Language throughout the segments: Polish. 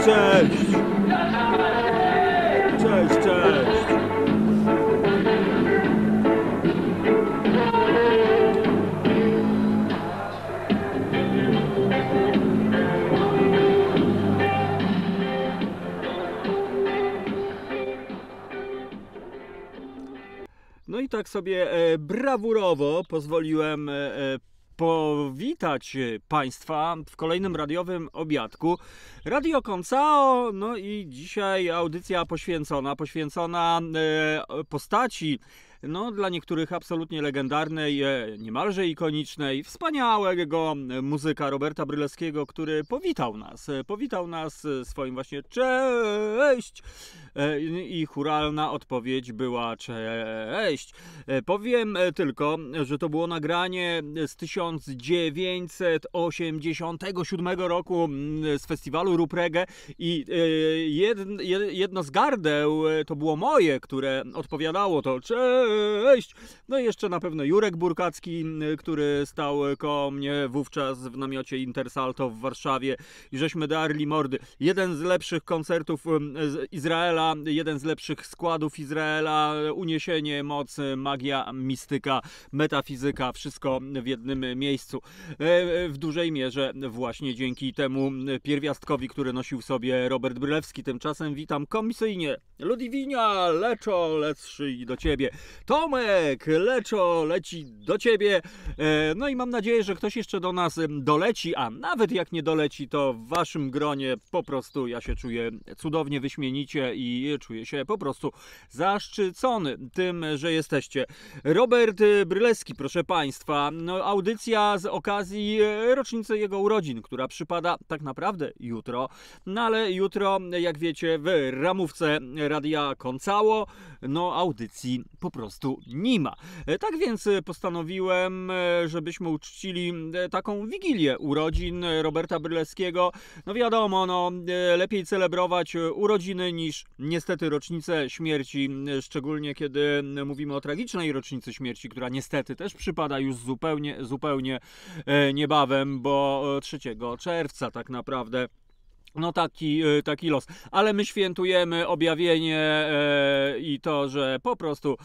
cześć! Cześć, cześć! No i tak sobie brawurowo pozwoliłem powitać Państwa w kolejnym radiowym obiadku. Radio Koncao, no i dzisiaj audycja poświęcona postaci, no dla niektórych absolutnie legendarnej, niemalże ikonicznej, wspaniałego muzyka Roberta Brylewskiego, który powitał nas swoim właśnie cześć i chóralna odpowiedź była cześć. Powiem tylko, że to było nagranie z 1987 roku z festiwalu Rób Reggae i jedno z gardeł to było moje, które odpowiadało to cześć. No i jeszcze na pewno Jurek Burkacki, który stał koło mnie wówczas w namiocie Intersalto w Warszawie i żeśmy darli mordy. Jeden z lepszych koncertów z Izraela, jeden z lepszych składów Izraela, uniesienie, moc, magia, mistyka, metafizyka, wszystko w jednym miejscu. W dużej mierze właśnie dzięki temu pierwiastkowi, który nosił w sobie Robert Brylewski. Tymczasem witam komisyjnie Ludwinia, Leczo, leci do ciebie. Tomek, Leczo, leci do ciebie. No i mam nadzieję, że ktoś jeszcze do nas doleci, a nawet jak nie doleci, to w waszym gronie po prostu ja się czuję cudownie, wyśmienicie i czuję się po prostu zaszczycony tym, że jesteście. Robert Brylewski, proszę Państwa, no, audycja z okazji rocznicy jego urodzin, która przypada tak naprawdę jutro, no ale jutro, jak wiecie, w ramówce Radia Koncao, no audycji po prostu nie ma. Tak więc postanowiłem, żebyśmy uczcili taką wigilię urodzin Roberta Brylewskiego. No wiadomo, no lepiej celebrować urodziny niż niestety rocznicę śmierci, szczególnie kiedy mówimy o tragicznej rocznicy śmierci, która niestety też przypada już zupełnie niebawem, bo 3 czerwca tak naprawdę. No taki los. Ale my świętujemy objawienie i to, że po prostu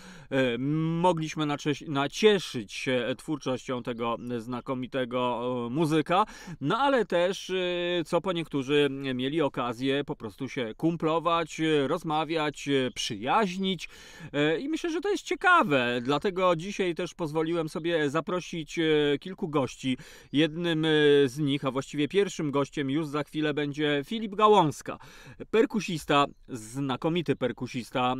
mogliśmy nacieszyć się twórczością tego znakomitego muzyka, no ale też, co po niektórzy mieli okazję po prostu się kumplować, rozmawiać, przyjaźnić i myślę, że to jest ciekawe. Dlatego dzisiaj też pozwoliłem sobie zaprosić kilku gości. Jednym z nich, a właściwie pierwszym gościem już za chwilę będzie Filip Gałązka, perkusista, znakomity perkusista,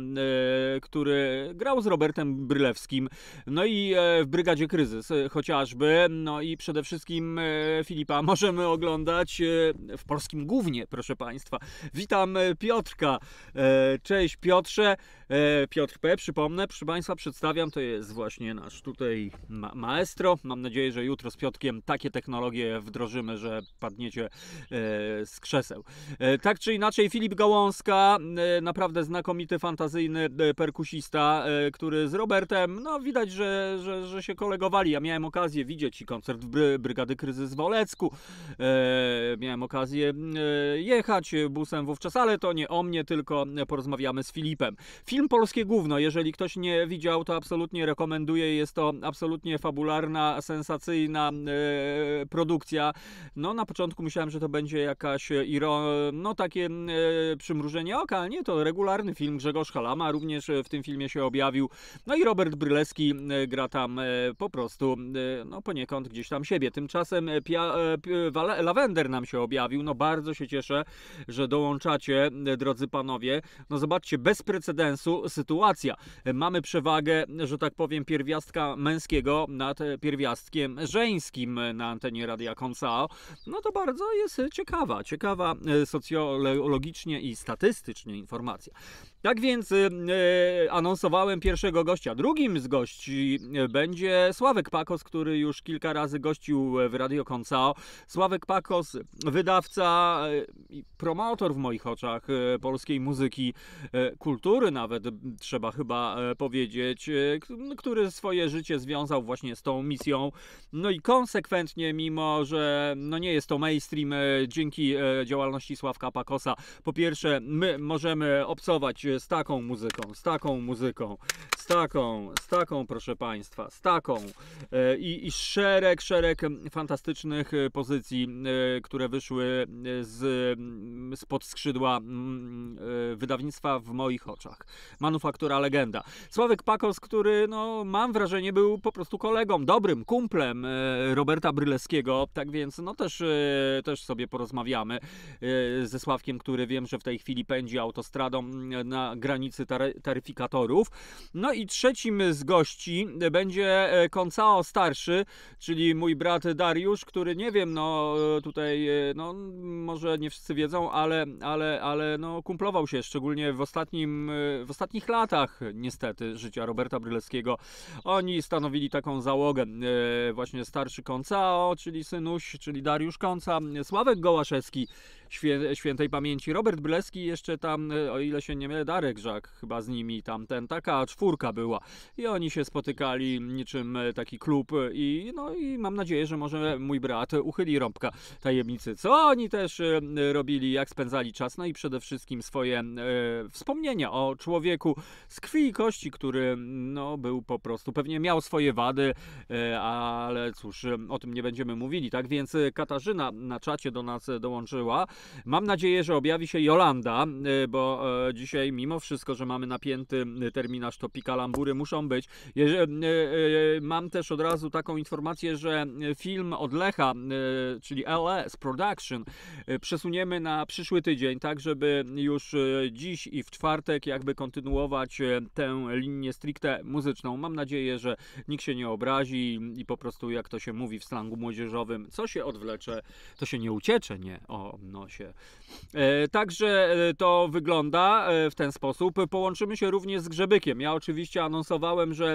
który grał z Robertem Brylewskim, no i w Brygadzie Kryzys chociażby, no i przede wszystkim Filipa możemy oglądać w Polskim Gównie, proszę Państwa. Witam Piotrka. Cześć Piotrze. Piotr P., przypomnę, proszę Państwa, przedstawiam, to jest właśnie nasz tutaj maestro. Mam nadzieję, że jutro z Piotrkiem takie technologie wdrożymy, że padniecie z krzeseł. Tak czy inaczej, Filip Gałązka, naprawdę znakomity, fantazyjny perkusista, który z Robertem, no widać, że się kolegowali. Ja miałem okazję widzieć i koncert Brygady Kryzys w Olecku. Miałem okazję jechać busem wówczas, ale to nie o mnie, tylko porozmawiamy z Filipem. Film Polskie Gówno, jeżeli ktoś nie widział, to absolutnie rekomenduję. Jest to absolutnie fabularna, sensacyjna produkcja. No na początku myślałem, że to będzie jakaś no takie przymrużenie oka, ale nie, to regularny film. Grzegorz Halama również w tym filmie się objawił. No i Robert Brylewski gra tam po prostu, no poniekąd gdzieś tam siebie. Tymczasem Lawender nam się objawił. No bardzo się cieszę, że dołączacie, drodzy panowie. No zobaczcie, bez precedensu sytuacja. Mamy przewagę, że tak powiem, pierwiastka męskiego nad pierwiastkiem żeńskim na antenie Radia Koncao. No to bardzo jest ciekawa socjologicznie i statystycznie informacja. Tak więc anonsowałem pierwszego gościa. Drugim z gości będzie Sławek Pakos, który już kilka razy gościł w Radio Koncao. Sławek Pakos, wydawca i promotor w moich oczach polskiej muzyki, kultury nawet nawet trzeba chyba powiedzieć, który swoje życie związał właśnie z tą misją. No i konsekwentnie, mimo że no nie jest to mainstream, dzięki działalności Sławka Pakosa, po pierwsze my możemy obcować z taką muzyką, z taką, proszę Państwa, z taką i szereg fantastycznych pozycji, które wyszły spod skrzydła wydawnictwa W moich oczach. Manufaktura Legenda. Sławek Pakos, który no mam wrażenie był po prostu kolegą, dobrym kumplem Roberta Brylewskiego, tak więc no też sobie porozmawiamy ze Sławkiem, który wiem, że w tej chwili pędzi autostradą na granicy taryfikatorów. No i trzecim z gości będzie Koncao starszy, czyli mój brat Dariusz, który nie wiem, no tutaj no może nie wszyscy wiedzą, ale no kumplował się szczególnie w ostatnich latach niestety życia Roberta Brylewskiego. Oni stanowili taką załogę, właśnie starszy Koncao, czyli synuś, czyli Dariusz Konca, Sławek Gołaszewski, świętej pamięci, Robert Brylewski, jeszcze tam, o ile się nie mylę, Darek Żak chyba z nimi, taka czwórka była i oni się spotykali niczym taki klub i mam nadzieję, że może mój brat uchyli rąbka tajemnicy, co oni też robili, jak spędzali czas, no i przede wszystkim swoje wspomnienia o człowieku z krwi i kości, który no był po prostu, pewnie miał swoje wady, ale cóż, o tym nie będziemy mówili, tak więc Katarzyna na czacie do nas dołączyła. Mam nadzieję, że objawi się Jolanda, bo dzisiaj mimo wszystko, że mamy napięty terminarz, to pikalambury muszą być. Mam też od razu taką informację, że film od Lecha, czyli LS Production, przesuniemy na przyszły tydzień, tak żeby już dziś i w czwartek jakby kontynuować tę linię stricte muzyczną. Mam nadzieję, że nikt się nie obrazi i po prostu, jak to się mówi w slangu młodzieżowym, co się odwlecze, to się nie uciecze, nie? O nosie. Także to wygląda w ten sposób. Połączymy się również z Grzebykiem. Ja oczywiście anonsowałem, że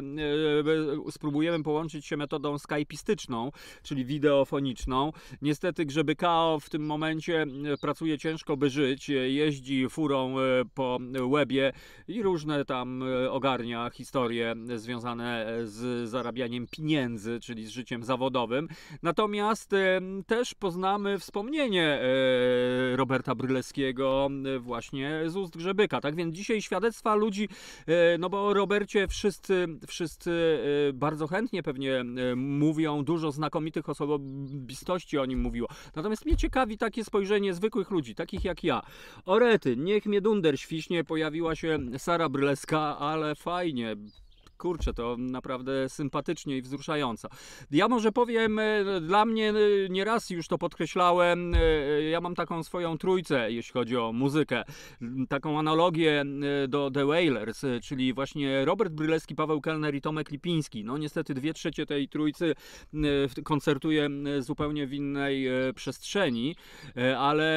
spróbujemy połączyć się metodą skypistyczną, czyli wideofoniczną. Niestety Grzebyka w tym momencie pracuje ciężko, by żyć. Jeździ furą po łebie i różne tam ogarnia historie związane z zarabianiem pieniędzy, czyli z życiem zawodowym. Natomiast też poznamy wspomnienie Roberta Brylewskiego właśnie z ust Grzebyka. Tak więc dzisiaj świadectwa ludzi, no bo o Robercie wszyscy bardzo chętnie pewnie mówią, dużo znakomitych osobistości o nim mówiło. Natomiast mnie ciekawi takie spojrzenie zwykłych ludzi, takich jak ja. Orety, niech mnie dunder świśnie, pojawiła się Sara Brylewska, ale fajnie. Kurczę, to naprawdę sympatycznie i wzruszająco. Ja może powiem, dla mnie nieraz już to podkreślałem, ja mam taką swoją trójcę, jeśli chodzi o muzykę. Taką analogię do The Wailers, czyli właśnie Robert Brylewski, Paweł Kellner i Tomek Lipiński. No niestety 2/3 tej trójcy koncertuje zupełnie w innej przestrzeni, ale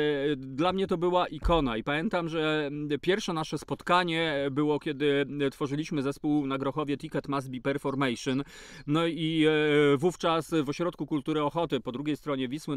dla mnie to była ikona i pamiętam, że pierwsze nasze spotkanie było, kiedy tworzyliśmy zespół na Grochowie Ticket Must Be Performation. No i wówczas w Ośrodku Kultury Ochoty po drugiej stronie Wisły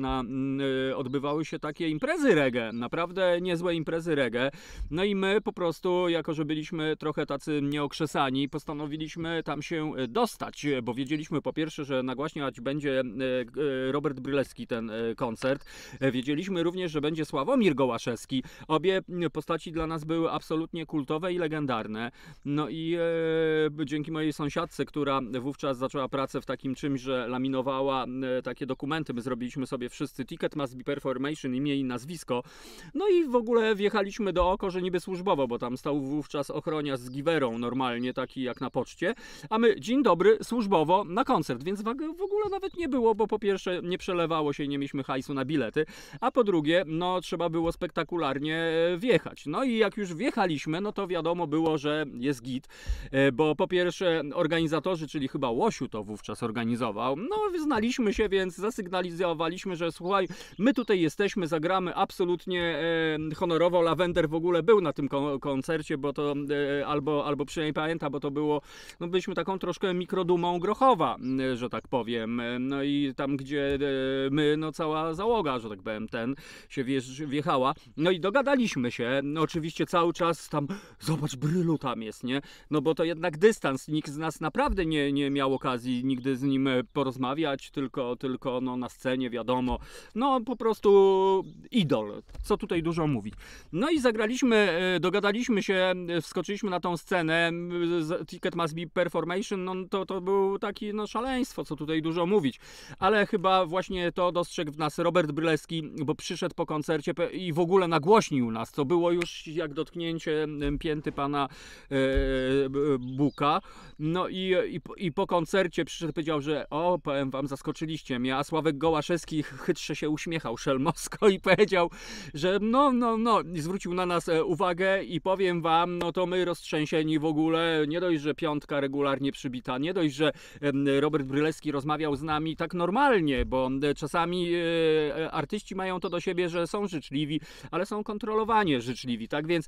odbywały się takie imprezy reggae, naprawdę niezłe imprezy reggae. No i my po prostu, jako że byliśmy trochę tacy nieokrzesani, postanowiliśmy tam się dostać, bo wiedzieliśmy po pierwsze, że nagłaśniać będzie Robert Brylewski ten koncert. Wiedzieliśmy również, że będzie Sławomir Gołaszewski. Obie postaci dla nas były absolutnie kultowe i legendarne. No i dzięki mojej sąsiadce, która wówczas zaczęła pracę w takim czymś, że laminowała takie dokumenty, my zrobiliśmy sobie wszyscy Ticket Must Be Performation, imię i nazwisko. No i w ogóle wjechaliśmy do oko, że niby służbowo, bo tam stał wówczas ochroniarz z giwerą normalnie, taki jak na poczcie, a my dzień dobry, służbowo na koncert, więc w ogóle nawet nie było, bo po pierwsze nie przelewało się i nie mieliśmy hajsu na bilety, a po drugie, no trzeba było spektakularnie wjechać. No i jak już wjechaliśmy, no to wiadomo było, że jest git, bo po pierwsze organizatorzy, czyli chyba Łosiu to wówczas organizował, no znaliśmy się, więc zasygnalizowaliśmy, że słuchaj, my tutaj jesteśmy, zagramy absolutnie honorowo. Lawender w ogóle był na tym koncercie, bo to albo przynajmniej pamięta, bo to było, no byliśmy taką troszkę mikrodumą Grochowa, że tak powiem. No i tam, gdzie my, no cała załoga, że tak powiem, się wjechała. No i dogadaliśmy się, no, oczywiście cały czas tam, zobacz, Brylu tam jest, nie? No bo to jednak dystans, nikt z nas naprawdę nie miał okazji nigdy z nim porozmawiać, tylko no, na scenie, wiadomo, no po prostu idol, co tutaj dużo mówić. No i zagraliśmy, dogadaliśmy się, wskoczyliśmy na tą scenę, Ticket Must Be Performation, no to był taki, no szaleństwo, co tutaj dużo mówić, ale chyba właśnie to dostrzegł w nas Robert Brylewski, bo przyszedł po koncercie i w ogóle nagłośnił nas, co było już jak dotknięcie pięty pana Buka. No i po koncercie przyszedł, powiedział, że o, powiem wam, zaskoczyliście mnie, a Sławek Gołaszewski chytrze się uśmiechał szelmowsko i powiedział, że no, i zwrócił na nas uwagę i powiem wam, no to my roztrzęsieni w ogóle, nie dość, że piątka regularnie przybita, nie dość, że Robert Brylewski rozmawiał z nami tak normalnie, bo czasami artyści mają to do siebie, że są życzliwi, ale są kontrolowanie życzliwi, tak więc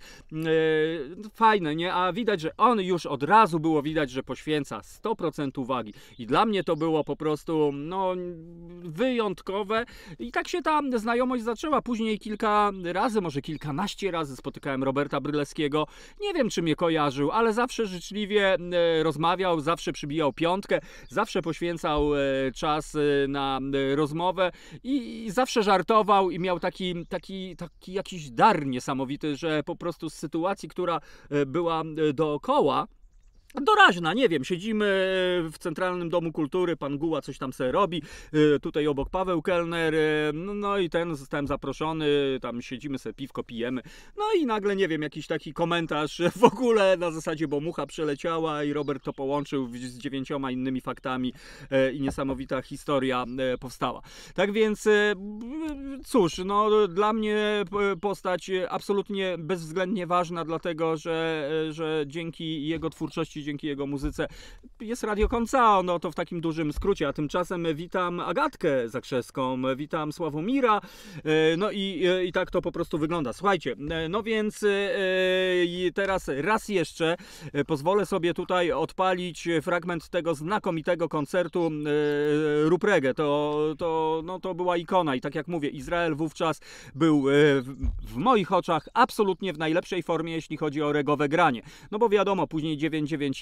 fajne, nie? A widać, że on już od razu było widać, że poświęca 100% uwagi i dla mnie to było po prostu, no, wyjątkowe i tak się ta znajomość zaczęła. Później kilka razy, może kilkanaście razy spotykałem Roberta Brylewskiego, nie wiem, czy mnie kojarzył, ale zawsze życzliwie rozmawiał, zawsze przybijał piątkę, zawsze poświęcał czas na rozmowę i zawsze żartował i miał taki jakiś dar niesamowity, że po prostu z sytuacji, która była dookoła, doraźna, nie wiem, siedzimy w Centralnym Domu Kultury, pan Guła coś tam sobie robi, tutaj obok Paweł Kellner, no i zostałem zaproszony, tam siedzimy sobie, piwko pijemy, no i nagle, nie wiem, jakiś taki komentarz w ogóle na zasadzie, bo mucha przeleciała i Robert to połączył z 9 innymi faktami i niesamowita historia powstała. Tak więc, cóż, no dla mnie postać absolutnie bezwzględnie ważna, dlatego, że dzięki jego twórczości, dzięki jego muzyce jest Radio Koncao, no to w takim dużym skrócie, a tymczasem witam Agatkę Zakrzewską, witam Sławomira, no i tak to po prostu wygląda. Słuchajcie, no więc teraz raz jeszcze pozwolę sobie tutaj odpalić fragment tego znakomitego koncertu Ruprege. To była ikona i tak jak mówię, Izrael wówczas był w moich oczach absolutnie w najlepszej formie, jeśli chodzi o regowe granie. No bo wiadomo, później 991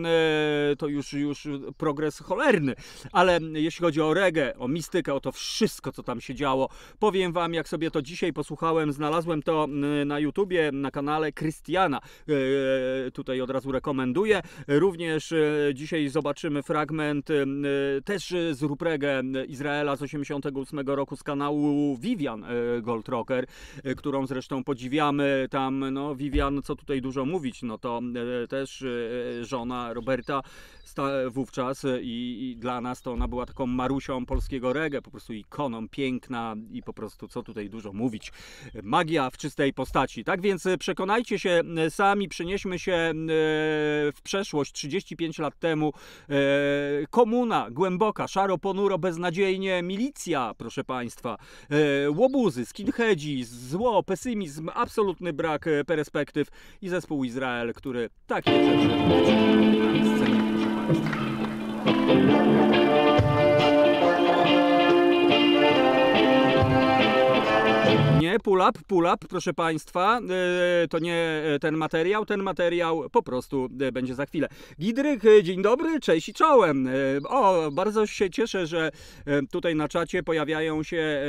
to już progres cholerny, ale jeśli chodzi o reggae, o mistykę, o to wszystko, co tam się działo, powiem wam, jak sobie to dzisiaj posłuchałem, znalazłem to na YouTubie, na kanale Krystiana, tutaj od razu rekomenduję. Również dzisiaj zobaczymy fragment też z Ruprege Izraela z 88 roku z kanału Vivian Gold Rocker, którą zresztą podziwiamy tam, no Vivian, co tutaj dużo mówić, no to też żona Roberta wówczas i dla nas to ona była taką Marusią polskiego reggae, po prostu ikoną, piękna i po prostu co tutaj dużo mówić, magia w czystej postaci. Tak więc przekonajcie się sami, przenieśmy się w przeszłość 35 lat temu, komuna głęboka, szaro, ponuro, beznadziejnie, milicja, proszę państwa, łobuzy, skinheadzi, zło, pesymizm, absolutny brak perspektyw i zespół Izrael, który takie rzeczy na scenie, proszę państwa. Nie, pull up, proszę państwa, to nie ten materiał po prostu będzie za chwilę. Gidryk, dzień dobry, cześć i czołem. O, bardzo się cieszę, że tutaj na czacie pojawiają się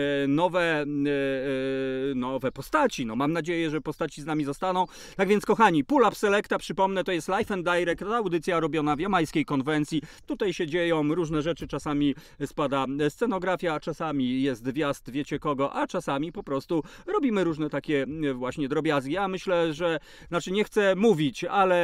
nowe postaci. No, mam nadzieję, że postaci z nami zostaną. Tak więc, kochani, Pull Up Selecta, przypomnę, to jest Live and Direct, audycja robiona w Jamajskiej Konwencji. Tutaj się dzieją różne rzeczy, czasami spada scenografia, czasami jest wjazd wiecie kogo, a czasami po prostu robimy różne takie właśnie drobiazgi. Ja myślę, że, znaczy nie chcę mówić, ale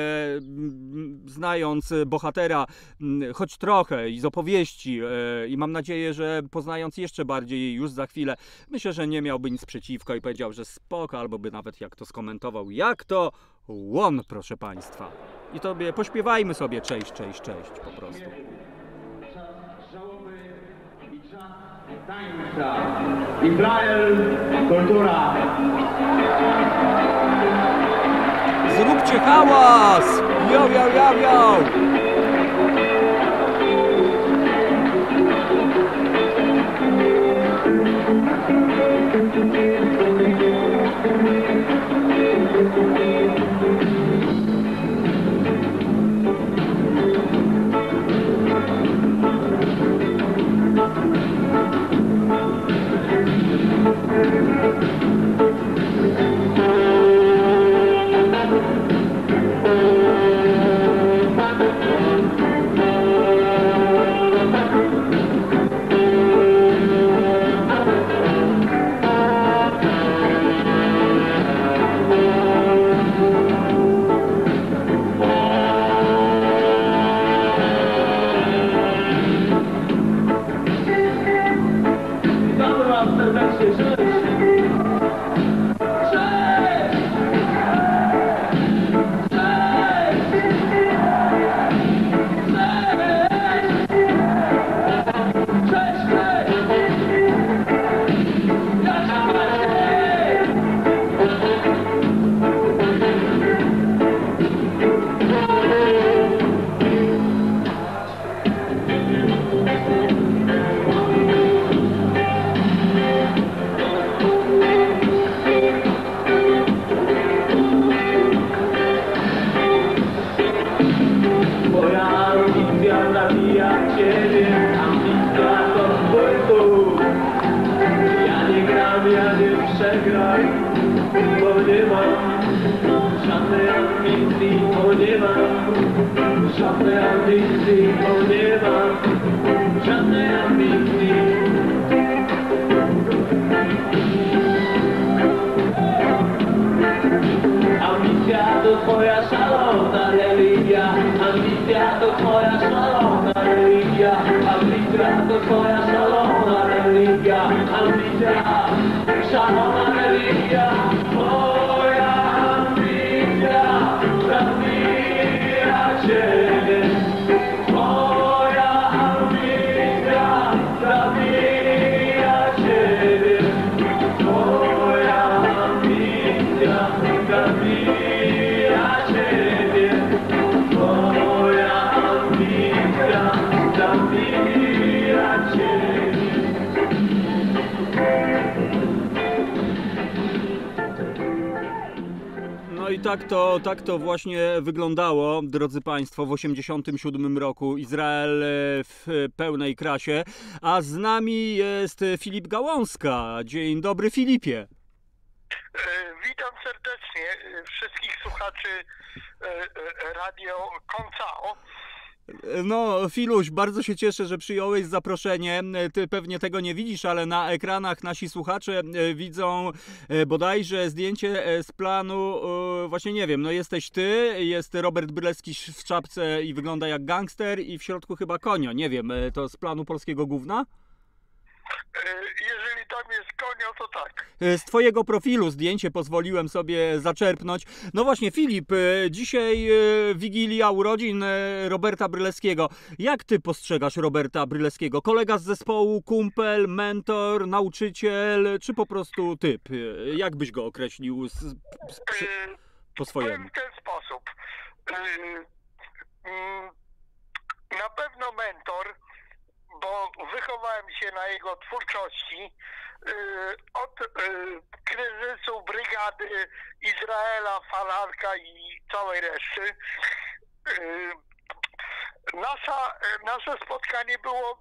znając bohatera choć trochę i z opowieści i mam nadzieję, że poznając jeszcze bardziej już za chwilę, myślę, że nie miałby nic przeciwko i powiedział, że spoko, albo by nawet jak to skomentował, jak to łon, proszę państwa. I tobie pośpiewajmy sobie cześć, cześć, cześć po prostu. Izrael, kultura. Zróbcie hałas! Yo, yo, yo, yo! Ambicja to twoja szalona religia, ambicja to twoja szalona religia, ambicja to twoja szalona religia, ambicja, szalona religia, twoja ambicja zabija ciebie, twoja ambicja zabija ciebie, twoja ambicja zabija ciebie, twoja ambicja zabija ciebie. No i tak to właśnie wyglądało, drodzy Państwo, w 1987 roku. Izrael w pełnej krasie, a z nami jest Filip Gałązka. Dzień dobry, Filipie. Witam serdecznie wszystkich słuchaczy Radio Koncao. No, Filuś, bardzo się cieszę, że przyjąłeś zaproszenie. Ty pewnie tego nie widzisz, ale na ekranach nasi słuchacze widzą bodajże zdjęcie z planu, właśnie nie wiem, no jesteś ty, jest Robert Brylewski w czapce i wygląda jak gangster i w środku chyba konio, nie wiem, to z planu Polskiego Gówna? Jeżeli tam jest konio, to tak. Z twojego profilu zdjęcie pozwoliłem sobie zaczerpnąć. No właśnie, Filip, dzisiaj Wigilia urodzin Roberta Brylewskiego. Jak ty postrzegasz Roberta Brylewskiego? Kolega z zespołu, kumpel, mentor, nauczyciel, czy po prostu typ? Jak byś go określił po swojemu? Powiem w ten sposób. Na pewno mentor, bo wychowałem się na jego twórczości. Od kryzysu brygady Izraela, Falarka i całej reszty. Nasze spotkanie było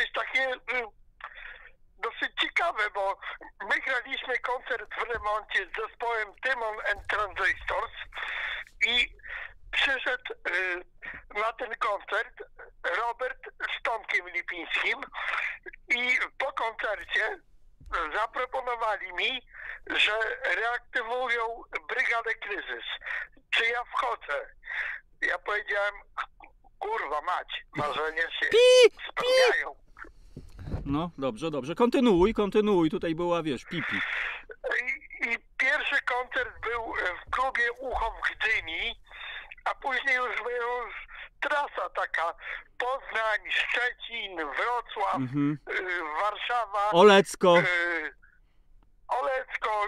dosyć ciekawe, bo my graliśmy koncert w remoncie z zespołem Tymon and Transistors i przyszedł na ten koncert Robert z Tomkiem Lipińskim i po koncercie zaproponowali mi, że reaktywują Brygadę Kryzys. Czy ja wchodzę? Ja powiedziałem, kurwa mać, marzenia się spełniają. No, dobrze. Kontynuuj. Tutaj była, wiesz, pipi. I pierwszy koncert był w klubie Ucho w Gdyni, a później później już trasa taka Poznań, Szczecin, Wrocław, Warszawa, Olecko. Olecko,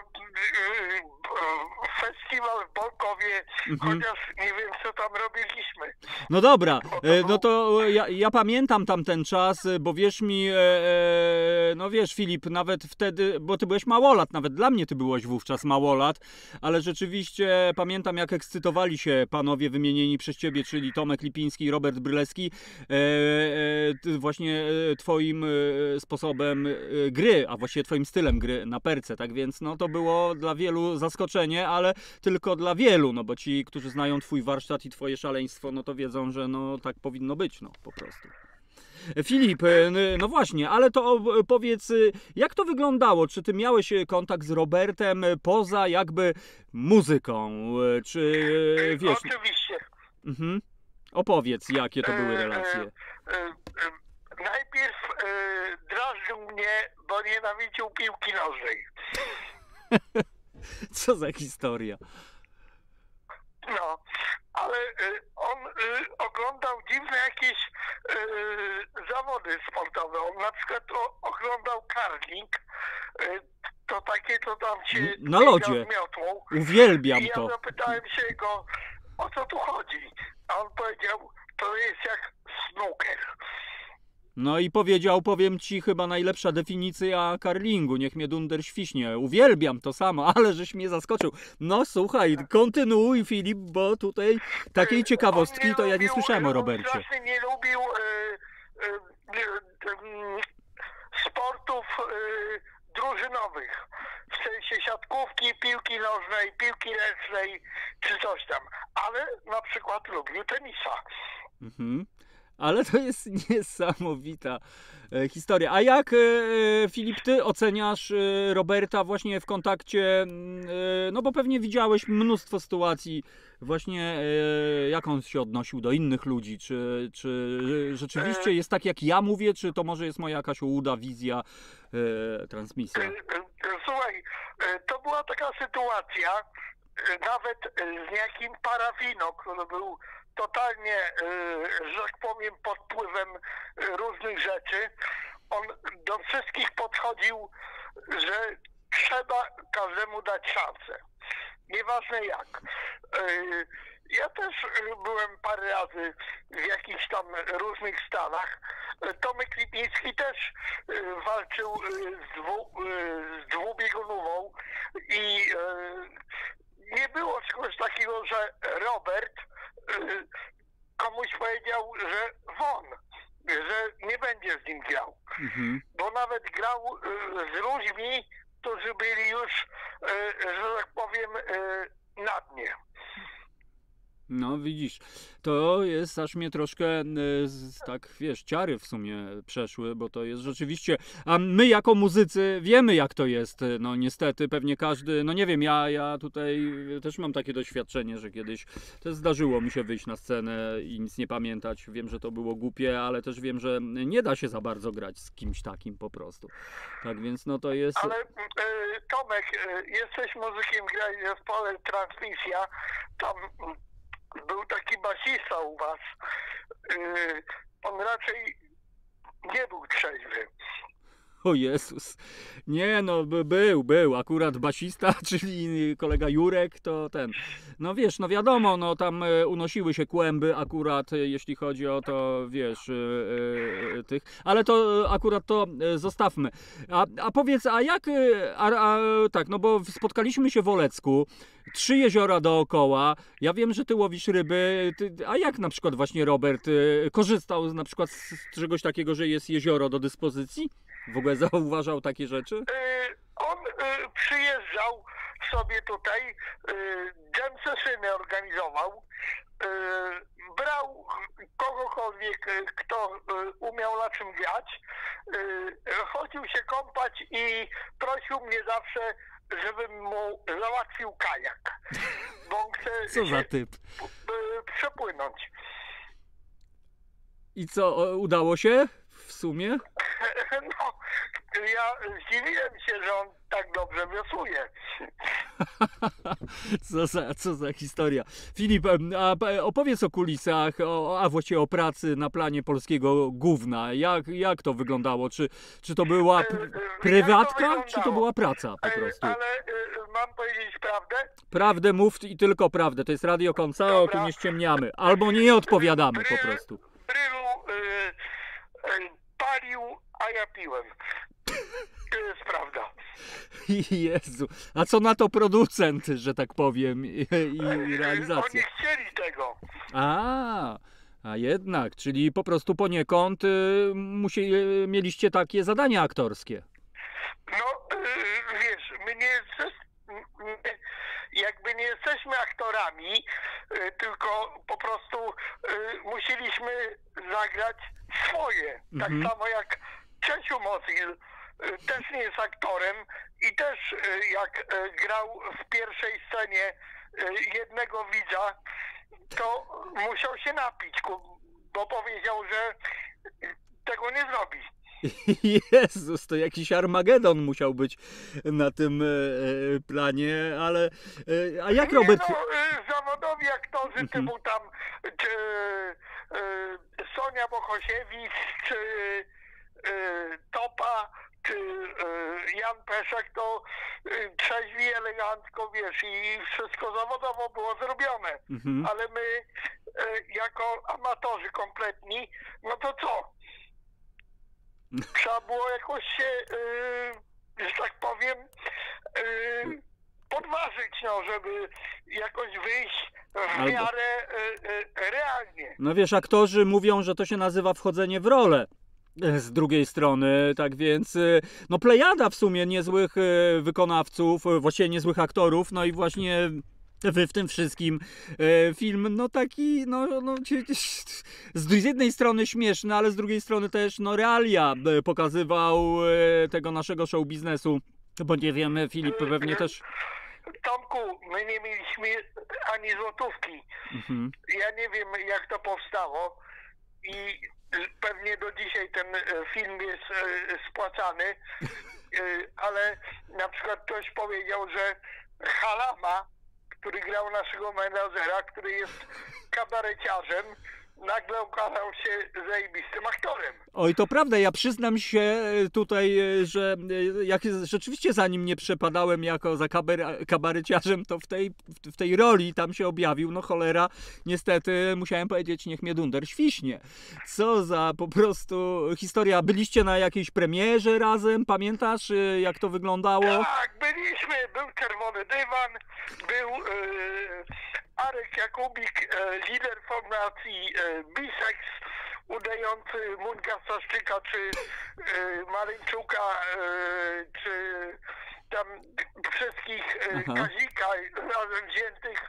festiwal w Bolkowie, chociaż nie wiem, co tam robiliśmy. No dobra, no to ja pamiętam tamten czas, bo wierz mi, no wiesz Filip, nawet wtedy, bo ty byłeś małolat, nawet dla mnie ty byłeś wówczas małolat, ale rzeczywiście pamiętam, jak ekscytowali się panowie wymienieni przez ciebie, czyli Tomek Lipiński i Robert Brylewski, właśnie twoim sposobem gry, a właściwie twoim stylem gry na perce, tak więc no to było dla wielu zaskoczenie, ale tylko dla wielu, no bo ci, którzy znają twój warsztat i twoje szaleństwo, no to wiedzą, że no tak powinno być, no po prostu. Filip, no właśnie, ale to powiedz, jak to wyglądało? Czy ty miałeś kontakt z Robertem poza jakby muzyką? Czy wiesz... Oczywiście. Opowiedz, jakie to były relacje. Najpierw drażnił mnie, bo nienawidził piłki nożnej. Co za historia? No, ale on oglądał dziwne jakieś zawody sportowe. On na przykład oglądał karling. To takie, co tam się na lodzie. Miotłą. Uwielbiam I ja to. zapytałem się go, o co tu chodzi. A on powiedział, to jest jak snooker. No i powiedział, powiem ci, chyba najlepsza definicja karlingu. Niech mnie dunder świśnie. Uwielbiam to samo, ale żeś mnie zaskoczył. No słuchaj, kontynuuj Filip, bo tutaj takiej ciekawostki to ja nie słyszałem o Robercie. On strasznie nie lubił sportów drużynowych. W sensie siatkówki, piłki nożnej, piłki ręcznej czy coś tam. Ale na przykład lubił tenisa. Ale to jest niesamowita historia. A jak, Filip, ty oceniasz Roberta właśnie w kontakcie, no bo pewnie widziałeś mnóstwo sytuacji właśnie, jak on się odnosił do innych ludzi, czy rzeczywiście jest tak, jak ja mówię, czy to może jest moja jakaś ułuda, wizja, transmisja? Słuchaj, to była taka sytuacja, nawet z niejakim Parawino, który był totalnie, że tak powiem, pod wpływem różnych rzeczy. On do wszystkich podchodził, że trzeba każdemu dać szansę. Nieważne jak. Ja też byłem parę razy w jakichś tam różnych stanach. Tomek Lipiński też walczył z dwubiegunową i nie było czegoś takiego, że Robert komuś powiedział, że won, że nie będzie z nim grał. Bo nawet grał z ludźmi, którzy byli już, że tak powiem, na dnie. No widzisz, to jest aż mnie troszkę tak, wiesz, ciary w sumie przeszły, bo to jest rzeczywiście, a my jako muzycy wiemy jak to jest, no niestety pewnie każdy, no nie wiem, ja tutaj też mam takie doświadczenie, że kiedyś też zdarzyło mi się wyjść na scenę i nic nie pamiętać, wiem, że to było głupie, ale też wiem, że nie da się za bardzo grać z kimś takim po prostu, tak więc no to jest... Ale Tomek, jesteś muzykiem, grałeś w zespole Transmisja, tam był taki basista u was. On raczej nie był trzeźwy. O Jezus. Nie no, był akurat basista, czyli kolega Jurek, to ten. No wiesz, no wiadomo, no tam unosiły się kłęby akurat, jeśli chodzi o to, wiesz, tych. Ale to akurat to zostawmy. A powiedz, a jak, tak, no bo spotkaliśmy się w Olecku, 3 jeziora dookoła, ja wiem, że ty łowisz ryby, a jak na przykład właśnie Robert korzystał na przykład z czegoś takiego, że jest jezioro do dyspozycji? W ogóle zauważał takie rzeczy? On przyjeżdżał sobie tutaj, jam sessyny organizował, brał kogokolwiek, kto umiał na czym grać, chodził się kąpać i prosił mnie zawsze, żebym mu załatwił kajak, bo on chce Co za typ? przepłynąć. I co, udało się w sumie? No, ja zdziwiłem się, że on tak dobrze wiosłuje. Co za historia. Filip, a opowiedz o kulisach, a właściwie o pracy na planie Polskiego Gówna. Jak to wyglądało? Czy to była prywatka, czy to była praca po prostu? Ale mam powiedzieć prawdę? Prawdę mów i tylko prawdę. To jest Radio Koncao, tu Dobra. nie ściemniamy. Albo nie odpowiadamy po prostu. Brylu palił, a ja piłem. To jest prawda. Jezu, a co na to producent, że tak powiem, i Oni realizacja? chcieli tego. A jednak, czyli po prostu poniekąd mieliście takie zadania aktorskie. No, wiesz, jakby nie jesteśmy aktorami, tylko po prostu musieliśmy zagrać swoje. Tak samo jak Czesiu Mozil też nie jest aktorem i też jak grał w pierwszej scenie jednego widza, to musiał się napić, bo powiedział, że tego nie zrobi. Jezus, to jakiś Armagedon musiał być na tym planie, ale a jak Nie, Robert... no, zawodowi aktorzy typu tam czy Sonia Bohosiewicz, czy Topa, czy Jan Peszek, to trzeźwi elegancko, wiesz, i wszystko zawodowo było zrobione. Ale my jako amatorzy kompletni, no to co? Trzeba było jakoś się, że tak powiem, podważyć, no, żeby jakoś wyjść w miarę realnie. No wiesz, aktorzy mówią, że to się nazywa wchodzenie w rolę. Z drugiej strony, tak więc, no plejada w sumie niezłych wykonawców, właściwie niezłych aktorów, no i właśnie wy w tym wszystkim film, no taki, z jednej strony śmieszny, ale z drugiej strony też, no realia pokazywał tego naszego show biznesu, bo nie wiem, Filip pewnie też... Tomku, my nie mieliśmy ani złotówki. Ja nie wiem, jak to powstało i pewnie do dzisiaj ten film jest spłacany, ale na przykład ktoś powiedział, że Halama, który grał naszego menadżera, który jest kabareciarzem, nagle okazał się zajebistym aktorem. Oj, to prawda, ja przyznam się tutaj, że jak rzeczywiście za nim nie przepadałem jako za kabareciarzem, to w tej roli tam się objawił, no cholera, niestety musiałem powiedzieć, niech mnie dunder świśnie. Co za po prostu historia. Byliście na jakiejś premierze razem, pamiętasz jak to wyglądało? Tak, byliśmy, był Czerwony Dywan, był Arek Jakubik, lider formacji Bisex, udający Muńka Staszczyka, czy Maleńczuka, czy tam wszystkich Kazika razem wziętych.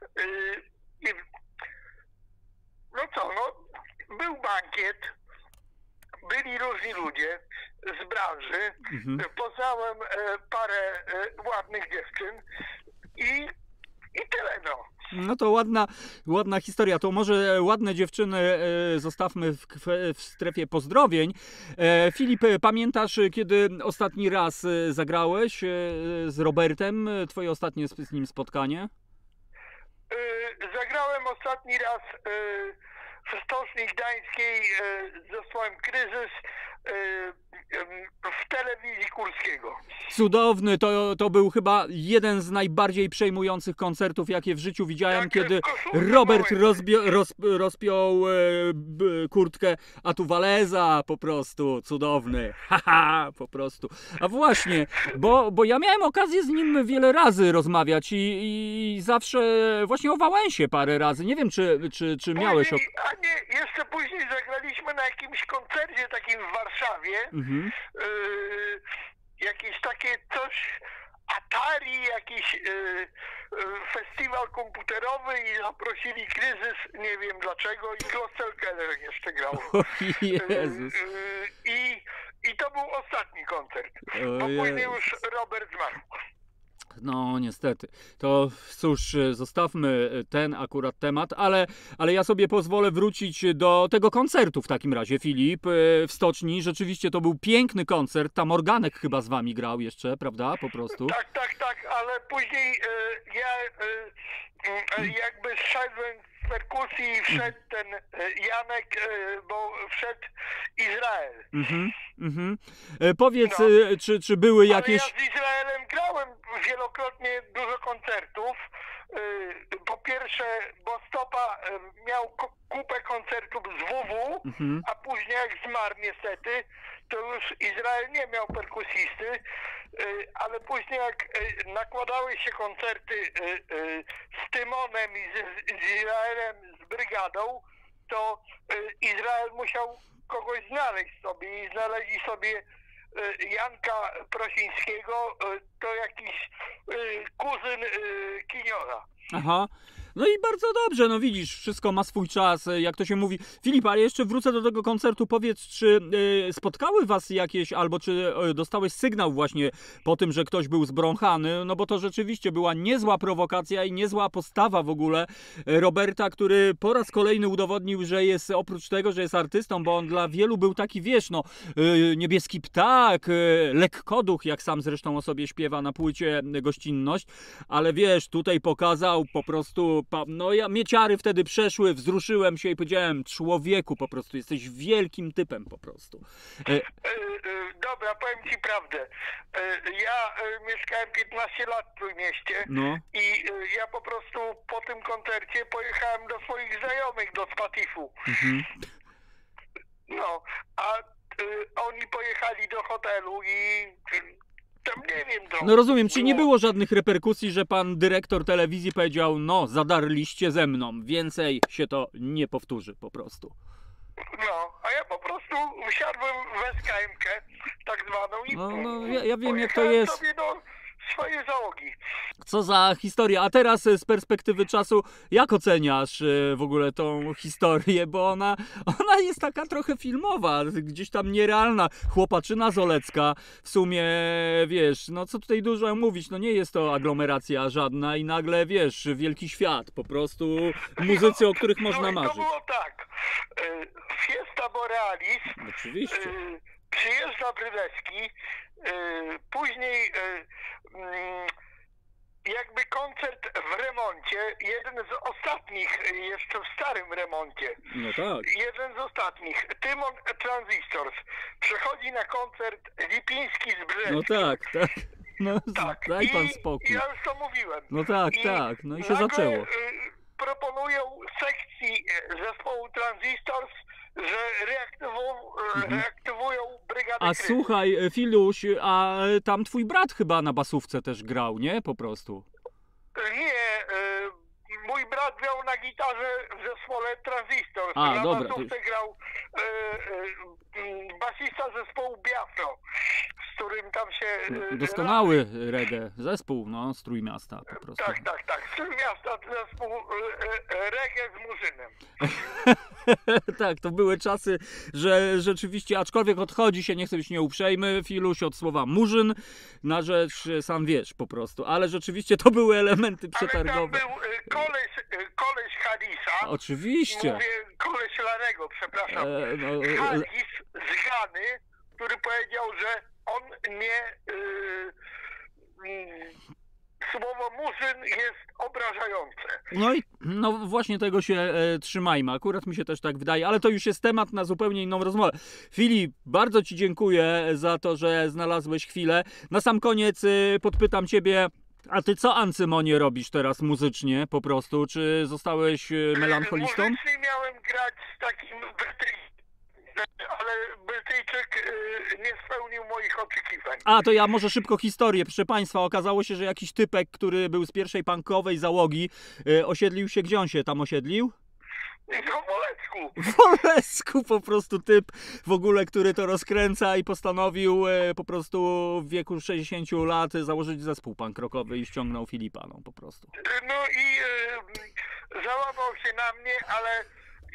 No co, no, był bankiet, byli różni ludzie z branży, poznałem parę ładnych dziewczyn i tyle, no. No to ładna historia. To może ładne dziewczyny zostawmy w strefie pozdrowień. Filip, pamiętasz, kiedy ostatni raz zagrałeś z Robertem? Twoje ostatnie z nim spotkanie? Zagrałem ostatni raz w Stoczni Gdańskiej z zespołem Kryzys w telewizji Kurskiego. Cudowny, to był chyba jeden z najbardziej przejmujących koncertów, jakie w życiu widziałem, kiedy Robert rozpiął kurtkę Atuwaleza, po prostu cudowny, haha, po prostu. A właśnie, bo ja miałem okazję z nim wiele razy rozmawiać i zawsze właśnie o Wałęsie parę razy, nie wiem czy miałeś... A nie, jeszcze później zagraliśmy na jakimś koncercie takim w Warszawie, jakieś takie coś, Atari, jakiś festiwal komputerowy i zaprosili Kryzys, nie wiem dlaczego, i Kloster Keller jeszcze grał. O Jezus. I to był ostatni koncert, bo później już Robert zmarł. no niestety. To cóż, zostawmy ten akurat temat, ale ja sobie pozwolę wrócić do tego koncertu w takim razie, Filip, w Stoczni. Rzeczywiście to był piękny koncert. Tam Organek chyba z wami grał jeszcze, prawda? Po prostu. Tak, ale później ja jakby szedłem z perkusji i wszedł ten Janek, bo wszedł Izrael. Powiedz, No. czy były jakieś... Ale ja z Izraelem grałem wielokrotnie dużo koncertów. Po pierwsze, bo Stopa miał kupę koncertów z WW, a później jak zmarł niestety, to już Izrael nie miał perkusisty, ale później jak nakładały się koncerty z Tymonem i z Izraelem, z brygadą, to Izrael musiał kogoś znaleźć sobie i znaleźli sobie Janka Prosińskiego, to jakiś kuzyn Kiniora. Aha. No i bardzo dobrze, no widzisz, wszystko ma swój czas, jak to się mówi. Filip, ale jeszcze wrócę do tego koncertu. Powiedz, czy spotkały was jakieś, albo czy dostałeś sygnał właśnie po tym, że ktoś był zbrąchany? No bo to rzeczywiście była niezła prowokacja i niezła postawa w ogóle Roberta, który po raz kolejny udowodnił, że jest, oprócz tego, że jest artystą, bo on dla wielu był taki, wiesz, no, niebieski ptak, lekkoduch, jak sam zresztą o sobie śpiewa na płycie Gościnność, ale wiesz, tutaj pokazał po prostu... No mnie ciary wtedy przeszły, wzruszyłem się i powiedziałem, człowieku, po prostu jesteś wielkim typem po prostu. Dobra, powiem ci prawdę. Ja mieszkałem 15 lat w Trójmieście i ja po prostu po tym koncercie pojechałem do swoich znajomych do Spatifu. No, a oni pojechali do hotelu i... Tam nie wiem, no rozumiem, czyli nie było żadnych reperkusji, że pan dyrektor telewizji powiedział, no zadarliście ze mną, więcej się to nie powtórzy po prostu. No, a ja po prostu wsiadłem w SKM-kę, tak zwaną i ja wiem jak to jest. Sobie do swojej załogi. Co za historia. A teraz z perspektywy czasu, jak oceniasz w ogóle tą historię? Bo ona jest taka trochę filmowa, gdzieś tam nierealna. Chłopaczyna zolecka, w sumie, wiesz, no co tutaj dużo mówić, no nie jest to aglomeracja żadna i nagle, wiesz, wielki świat, po prostu muzycy, o których można marzyć. To było tak, Fiesta Borealis, oczywiście. Przyjeżdża Brylewski, później jakby koncert w remoncie, jeden z ostatnich, jeszcze w starym remoncie. No tak. Jeden z ostatnich, Tymon Transistors, przechodzi na koncert Lipiński z Brylewskim. No tak. No tak. daj pan spokój. Ja już to mówiłem. No tak, no i się nagle zaczęło. Proponują sekcji zespołu Transistors, że reaktywują Brygadę A Kryzys. słuchaj, Filuś, a tam twój brat chyba na basówce też grał, nie? Po prostu. Nie, mój brat grał na gitarze w zespole Transistors. Na dobra. basówce grał basista zespołu Biafro, z którym tam się... Doskonały reggae zespół, no, z Trójmiasta po prostu. Tak, z Trójmiasta zespół reggae z Murzynem. Tak, to były czasy, że rzeczywiście, aczkolwiek odchodzi się, nie chcę być nieuprzejmy, Filuś, od słowa murzyn na rzecz, sam wiesz po prostu, ale rzeczywiście to były elementy przetargowe. Ale tam był koleś Hadisa. Oczywiście. Mówię koleś Larego, przepraszam. Hadis z Gany, który powiedział, że on nie... słowo murzyn jest obrażające. No i właśnie tego się trzymajmy. Akurat mi się też tak wydaje, ale to już jest temat na zupełnie inną rozmowę. Filip, bardzo ci dziękuję za to, że znalazłeś chwilę. Na sam koniec podpytam ciebie, a ty co, Ancymonie, robisz teraz muzycznie po prostu? Czy zostałeś melancholistą? Muzycznie miałem grać z takim ale Brytyjczyk nie spełnił moich oczekiwań. A, to ja może szybko historię. Proszę państwa, okazało się, że jakiś typek, który był z pierwszej punkowej załogi, osiedlił się, gdzie on się tam osiedlił? W Wolecku. W Wolecku po prostu typ w ogóle, który to rozkręca i postanowił po prostu w wieku 60 lat założyć zespół punk rockowy i ściągnął Filipa, no po prostu. No i załamał się na mnie, ale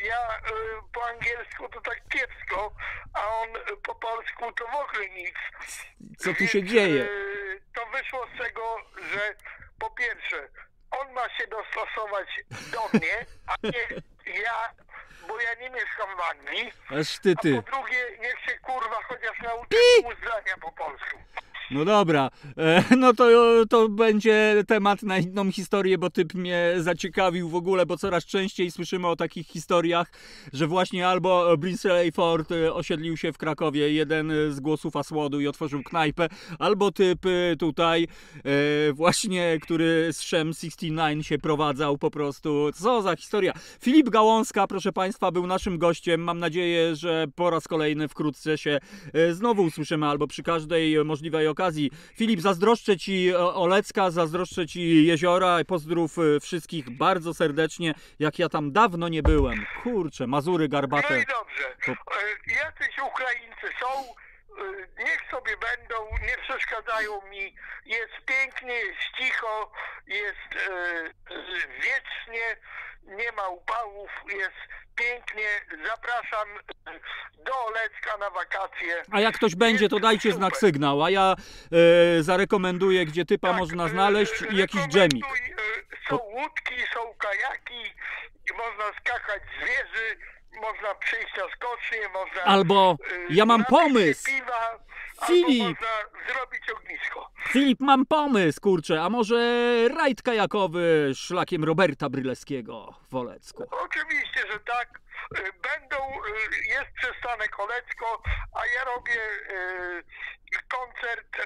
ja po angielsku to tak kiepsko, a on po polsku to w ogóle nic. Co tu się dzieje? To wyszło z tego, że po pierwsze, on ma się dostosować do mnie, a nie ja, bo ja nie mieszkam w Anglii. Aż ty. A po drugie, niech się kurwa chociaż nauczy pół zdania po polsku. No dobra, no to będzie temat na inną historię, bo typ mnie zaciekawił w ogóle, bo coraz częściej słyszymy o takich historiach, że właśnie albo Brinsley Ford osiedlił się w Krakowie, jeden z głosów Asłodu i otworzył knajpę, albo typ tutaj właśnie, który z Shem 69 się prowadzał po prostu. Co za historia. Filip Gałązka, proszę Państwa, był naszym gościem. Mam nadzieję, że po raz kolejny wkrótce się znowu usłyszymy, albo przy każdej możliwej okazji. Filip, zazdroszczę Ci Olecka, zazdroszczę Ci jeziora i pozdrów wszystkich bardzo serdecznie, jak ja tam dawno nie byłem. Kurczę, Mazury garbate. No i dobrze. Jacyś Ukraińcy są, niech sobie będą, nie przeszkadzają mi. Jest pięknie, jest cicho, jest wiecznie, nie ma upałów, jest pięknie. Zapraszam do Olecka na wakacje. A jak ktoś będzie, to dajcie super. znak sygnał, a ja zarekomenduję, gdzie typa Tak, można znaleźć i jakiś dżemik. Są łódki, są kajaki, można skakać z wieży, można przyjść na skocznie, można... Albo ja mam napić się pomysł. piwa, Filip. albo można zrobić ognisko. Filip, mam pomysł, kurczę, a może rajd kajakowy szlakiem Roberta Brylewskiego w Olecku? Oczywiście, że tak. Jest przystanek Olecko, a ja robię koncert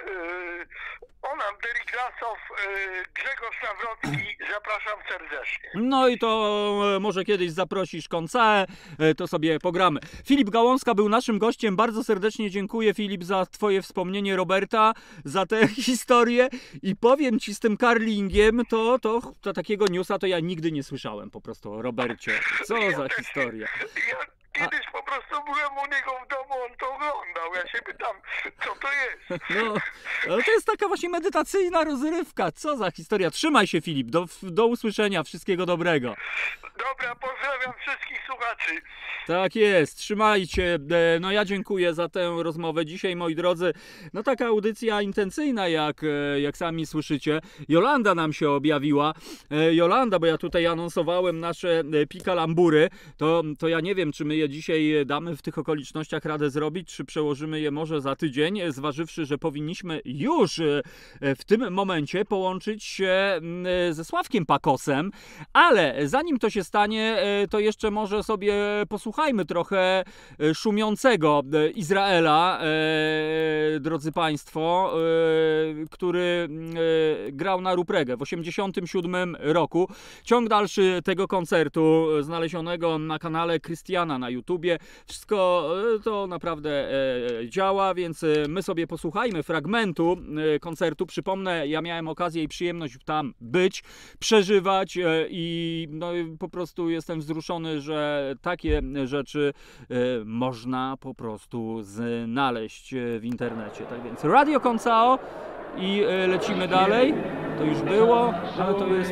Dirk Glasow, Grzegorz Nawrocki, zapraszam serdecznie. No i to może kiedyś zaprosisz Koncae, to sobie pogramy. Filip Gałązka był naszym gościem, bardzo serdecznie dziękuję, Filip, za Twoje wspomnienie Roberta, za tę historię i powiem Ci, z tym karlingiem, to takiego newsa to ja nigdy nie słyszałem po prostu o Robercie. Co za historia. Ja kiedyś po prostu byłem u niego w domu, on to oglądał, ja się pytam, co to jest. No, ale to jest taka właśnie medytacyjna rozrywka. Co za historia. Trzymaj się, Filip. Do usłyszenia. Wszystkiego dobrego. Dobra, pozdrawiam wszystkich słuchaczy. Tak jest. Trzymajcie. No ja dziękuję za tę rozmowę dzisiaj, moi drodzy. No taka audycja intencyjna, jak sami słyszycie. Jolanda nam się objawiła. Jolanda, bo ja tutaj anonsowałem nasze pikalambury. To ja nie wiem, czy my je dzisiaj damy w tych okolicznościach radę zrobić, czy przełożymy je może za tydzień, zważywszy, że powinniśmy już w tym momencie połączyć się ze Sławkiem Pakosem, ale zanim to się stanie, to jeszcze może sobie posłuchajmy trochę szumiącego Izraela, drodzy Państwo, który grał na Ruprege w 1987 roku. Ciąg dalszy tego koncertu znalezionego na kanale Krystiana na YouTubie. Wszystko to naprawdę działa, więc my sobie posłuchajmy fragmentu koncertu. Przypomnę, ja miałem okazję i przyjemność tam być, przeżywać i no, po prostu jestem wzruszony, że takie rzeczy można po prostu znaleźć w internecie. Tak więc Radio Koncao i lecimy dalej. To już było, ale to jest...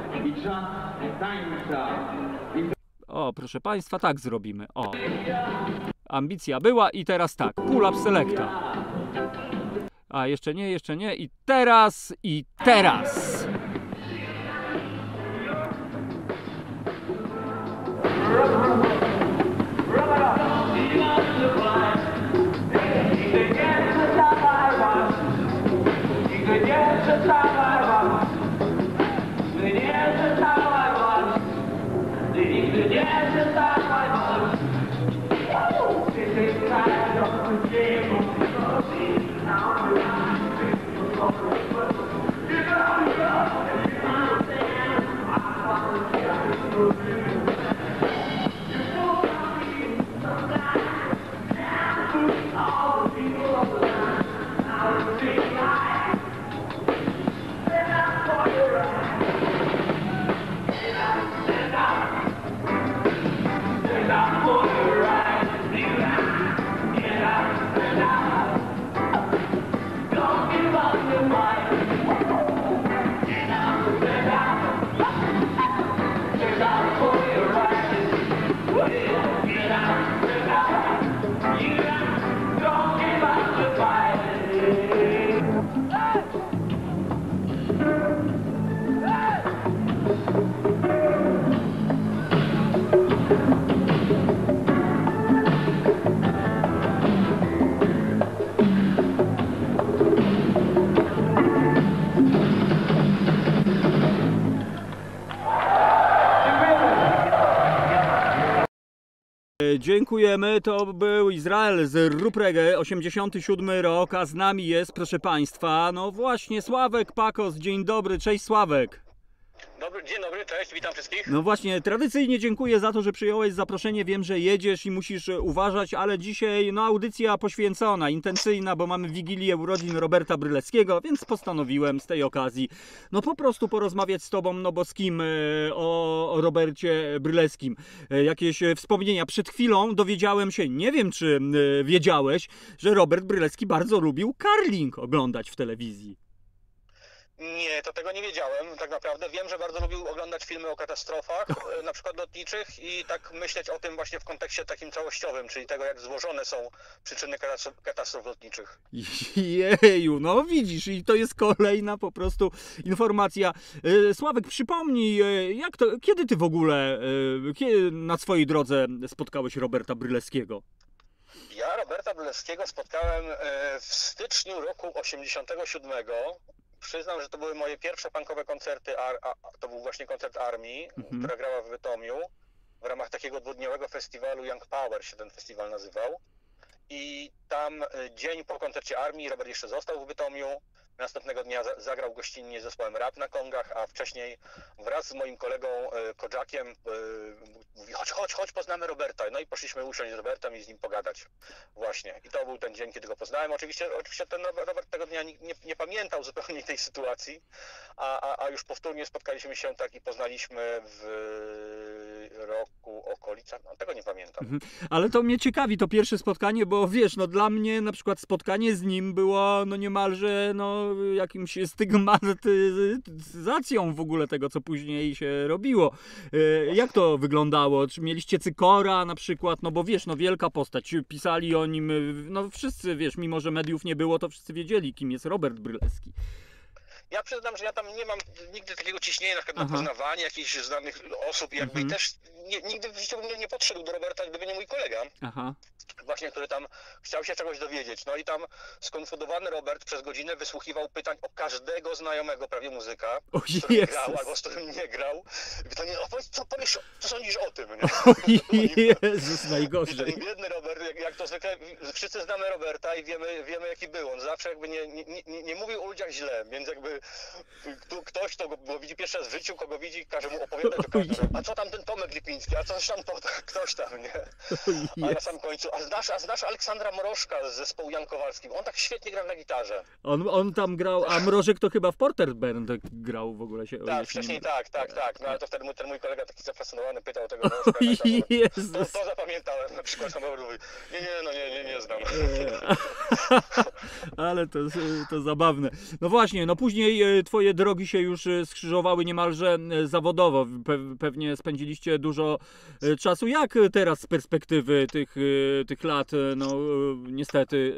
O, proszę Państwa, tak zrobimy. O. Ambicja była i teraz tak. Pull up selecta. A, jeszcze nie. I teraz. Dziękujemy, to był Izrael z Ruprege, 87 rok, a z nami jest, proszę Państwa, no właśnie Sławek Pakos, dzień dobry, cześć Sławek. Dzień dobry, cześć, witam wszystkich. No właśnie, tradycyjnie dziękuję za to, że przyjąłeś zaproszenie, wiem, że jedziesz i musisz uważać, ale dzisiaj no audycja poświęcona, intencyjna, bo mamy Wigilię urodzin Roberta Brylewskiego, więc postanowiłem z tej okazji no po prostu porozmawiać z Tobą, no bo z kim o Robercie Brylewskim. Jakieś wspomnienia. Przed chwilą dowiedziałem się, nie wiem czy wiedziałeś, że Robert Brylewski bardzo lubił curling oglądać w telewizji. Nie, to tego nie wiedziałem tak naprawdę. Wiem, że bardzo lubił oglądać filmy o katastrofach, na przykład lotniczych i tak myśleć o tym właśnie w kontekście takim całościowym, czyli tego jak złożone są przyczyny katastrof lotniczych. Jeju, no widzisz, i to jest kolejna po prostu informacja. Sławek, przypomnij, kiedy ty w ogóle na swojej drodze spotkałeś Roberta Brylewskiego? Ja Roberta Brylewskiego spotkałem w styczniu roku 87. Przyznam, że to były moje pierwsze punkowe koncerty, to był właśnie koncert Armii, która grała w Bytomiu w ramach takiego dwudniowego festiwalu Young Power się ten festiwal nazywał. I tam dzień po koncercie Armii Robert jeszcze został w Bytomiu. Następnego dnia zagrał gościnnie z zespołem Rap na Kongach, a wcześniej wraz z moim kolegą Kodżakiem mówi chodź, poznamy Roberta. No i poszliśmy usiąść z Robertem i z nim pogadać właśnie. I to był ten dzień, kiedy go poznałem. Oczywiście ten Robert tego dnia nie pamiętał zupełnie tej sytuacji, a już powtórnie spotkaliśmy się tak i poznaliśmy w roku okolicach, no tego nie pamiętam. Ale to mnie ciekawi, to pierwsze spotkanie, bo wiesz, no dla mnie na przykład spotkanie z nim było no niemalże no jakimś stygmatyzacją w ogóle tego, co później się robiło. Jak to wyglądało? Czy mieliście Cykora na przykład? No bo wiesz, no wielka postać, pisali o nim, no wszyscy wiesz, mimo że mediów nie było, to wszyscy wiedzieli, kim jest Robert Brylewski. Ja przyznam, że ja tam nie mam nigdy takiego ciśnienia na przykład na poznawanie jakichś znanych osób i jakby też nigdy w życiu nie podszedł do Roberta, gdyby nie mój kolega. Właśnie, który tam chciał się czegoś dowiedzieć. No i tam skonfundowany Robert przez godzinę wysłuchiwał pytań o każdego znajomego prawie muzyka, z którym grał albo z którym nie grał. I pytanie, co sądzisz o tym? Nie? Jezus, najgorzej. I ten biedny Robert, jak to zwykle, wszyscy znamy Roberta i wiemy jaki był. On zawsze jakby nie mówił o ludziach źle, więc jakby ktoś, kto go widzi pierwszy raz w życiu, kogo widzi, każe mu opowiadać o każdym. A co tam ten Tomek Lipiński, a coś tam ktoś tam, nie? A na sam końcu, a znasz Aleksandra Mrożka z zespołu Jan Kowalskim? On tak świetnie gra na gitarze. On tam grał, a Mrożek to chyba w Porter Band grał w ogóle się. Tak, wcześniej tak. No ale to wtedy ten mój kolega taki zafascynowany pytał tego Mrożka. To zapamiętałem na przykład. Nie znam. Ale to zabawne. No właśnie, no później twoje drogi się już skrzyżowały niemalże zawodowo. Pewnie spędziliście dużo czasu. Jak teraz z perspektywy tych lat, no niestety,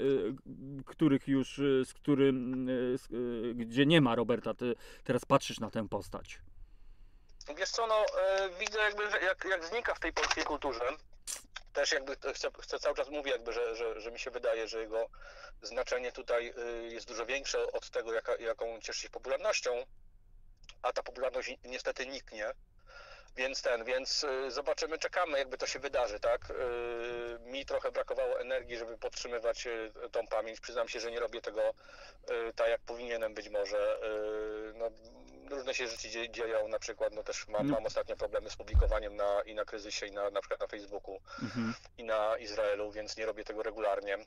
gdzie nie ma Roberta, ty teraz patrzysz na tę postać? Wiesz co, no widzę jakby, że jak znika w tej polskiej kulturze. Też jakby chcę cały czas mówić jakby, że mi się wydaje, że jego znaczenie tutaj jest dużo większe od tego, jaką cieszy się popularnością, a ta popularność niestety niknie. Więc zobaczymy, czekamy, jakby to się wydarzy, tak? Mi trochę brakowało energii, żeby podtrzymywać tą pamięć. Przyznam się, że nie robię tego tak, jak powinienem być może. No, różne się rzeczy dzieją, na przykład, no też mam ostatnio problemy z publikowaniem i na Kryzysie, i na przykład na Facebooku, i na Izraelu, więc nie robię tego regularnie.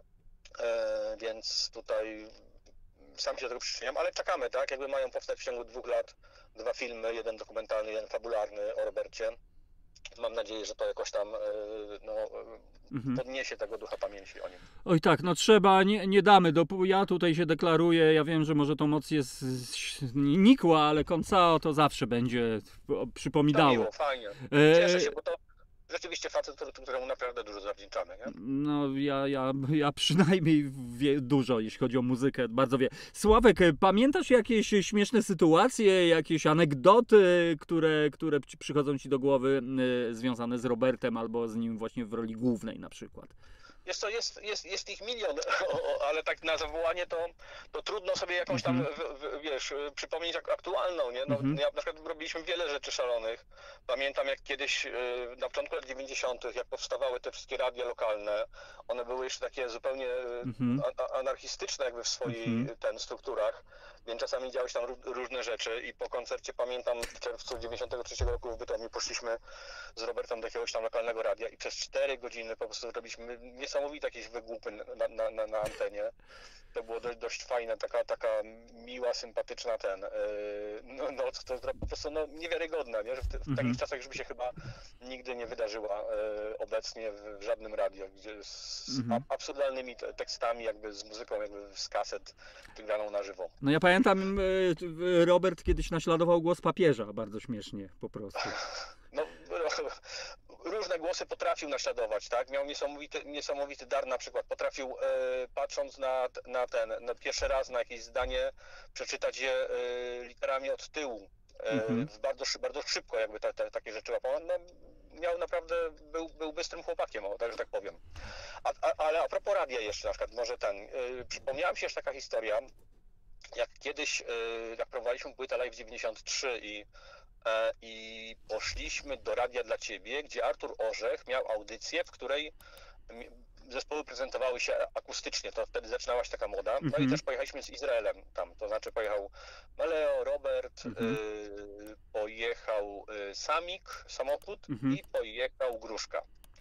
Więc tutaj sam się do tego przyczyniam, ale czekamy, tak? Jakby mają powstać w ciągu 2 lat 2 filmy, jeden dokumentalny, jeden fabularny o Robercie. Mam nadzieję, że to jakoś tam podniesie tego ducha pamięci o nim. Oj tak, no trzeba, nie damy, ja tutaj się deklaruję, ja wiem, że może to moc jest nikła, ale Koncao to zawsze będzie przypominało. To miło, fajnie, cieszę się, bo to rzeczywiście facet, któremu naprawdę dużo zawdzięczamy, nie? No ja przynajmniej dużo, jeśli chodzi o muzykę, bardzo wie. Sławek, pamiętasz jakieś śmieszne sytuacje, jakieś anegdoty, które przychodzą ci do głowy związane z Robertem albo z nim właśnie w roli głównej na przykład? Jest co, jest ich milion, ale tak na zawołanie to trudno sobie jakąś tam, wiesz, przypomnieć aktualną, nie? No, ja na przykład robiliśmy wiele rzeczy szalonych. Pamiętam jak kiedyś, na początku lat 90., jak powstawały te wszystkie radia lokalne, one były jeszcze takie zupełnie anarchistyczne jakby w swoich strukturach, więc czasami działy się tam różne rzeczy i po koncercie pamiętam w czerwcu 93 roku w Bytomiu poszliśmy z Robertem do jakiegoś tam lokalnego radia i przez 4 godziny po prostu robiliśmy niesamowite jakieś wygłupy na antenie. To było dość fajne, taka miła, sympatyczna noc, to po prostu niewiarygodna, nie? Że w takich czasach już by się chyba nigdy nie wydarzyła obecnie w żadnym radio, gdzie z absurdalnymi tekstami, jakby z muzyką, jakby z kaset wygraną na żywo. No ja pamiętam, Robert kiedyś naśladował głos papieża, bardzo śmiesznie po prostu. No, różne głosy potrafił naśladować, tak? Miał niesamowity dar, na przykład potrafił, patrząc na pierwszy raz na jakieś zdanie, przeczytać je literami od tyłu, bardzo szybko jakby takie rzeczy łapał. No, miał naprawdę, był bystrym chłopakiem, że tak powiem. Ale a propos radia jeszcze, na przykład może przypomniała mi się jeszcze taka historia, jak kiedyś, jak prowadziliśmy płytę Live 93 i poszliśmy do Radia dla Ciebie, gdzie Artur Orzech miał audycję, w której zespoły prezentowały się akustycznie, to wtedy zaczynała się taka moda. No i też pojechaliśmy z Izraelem tam, to znaczy pojechał Meleo, Robert, pojechał Samik, samochód i pojechał Gruszka,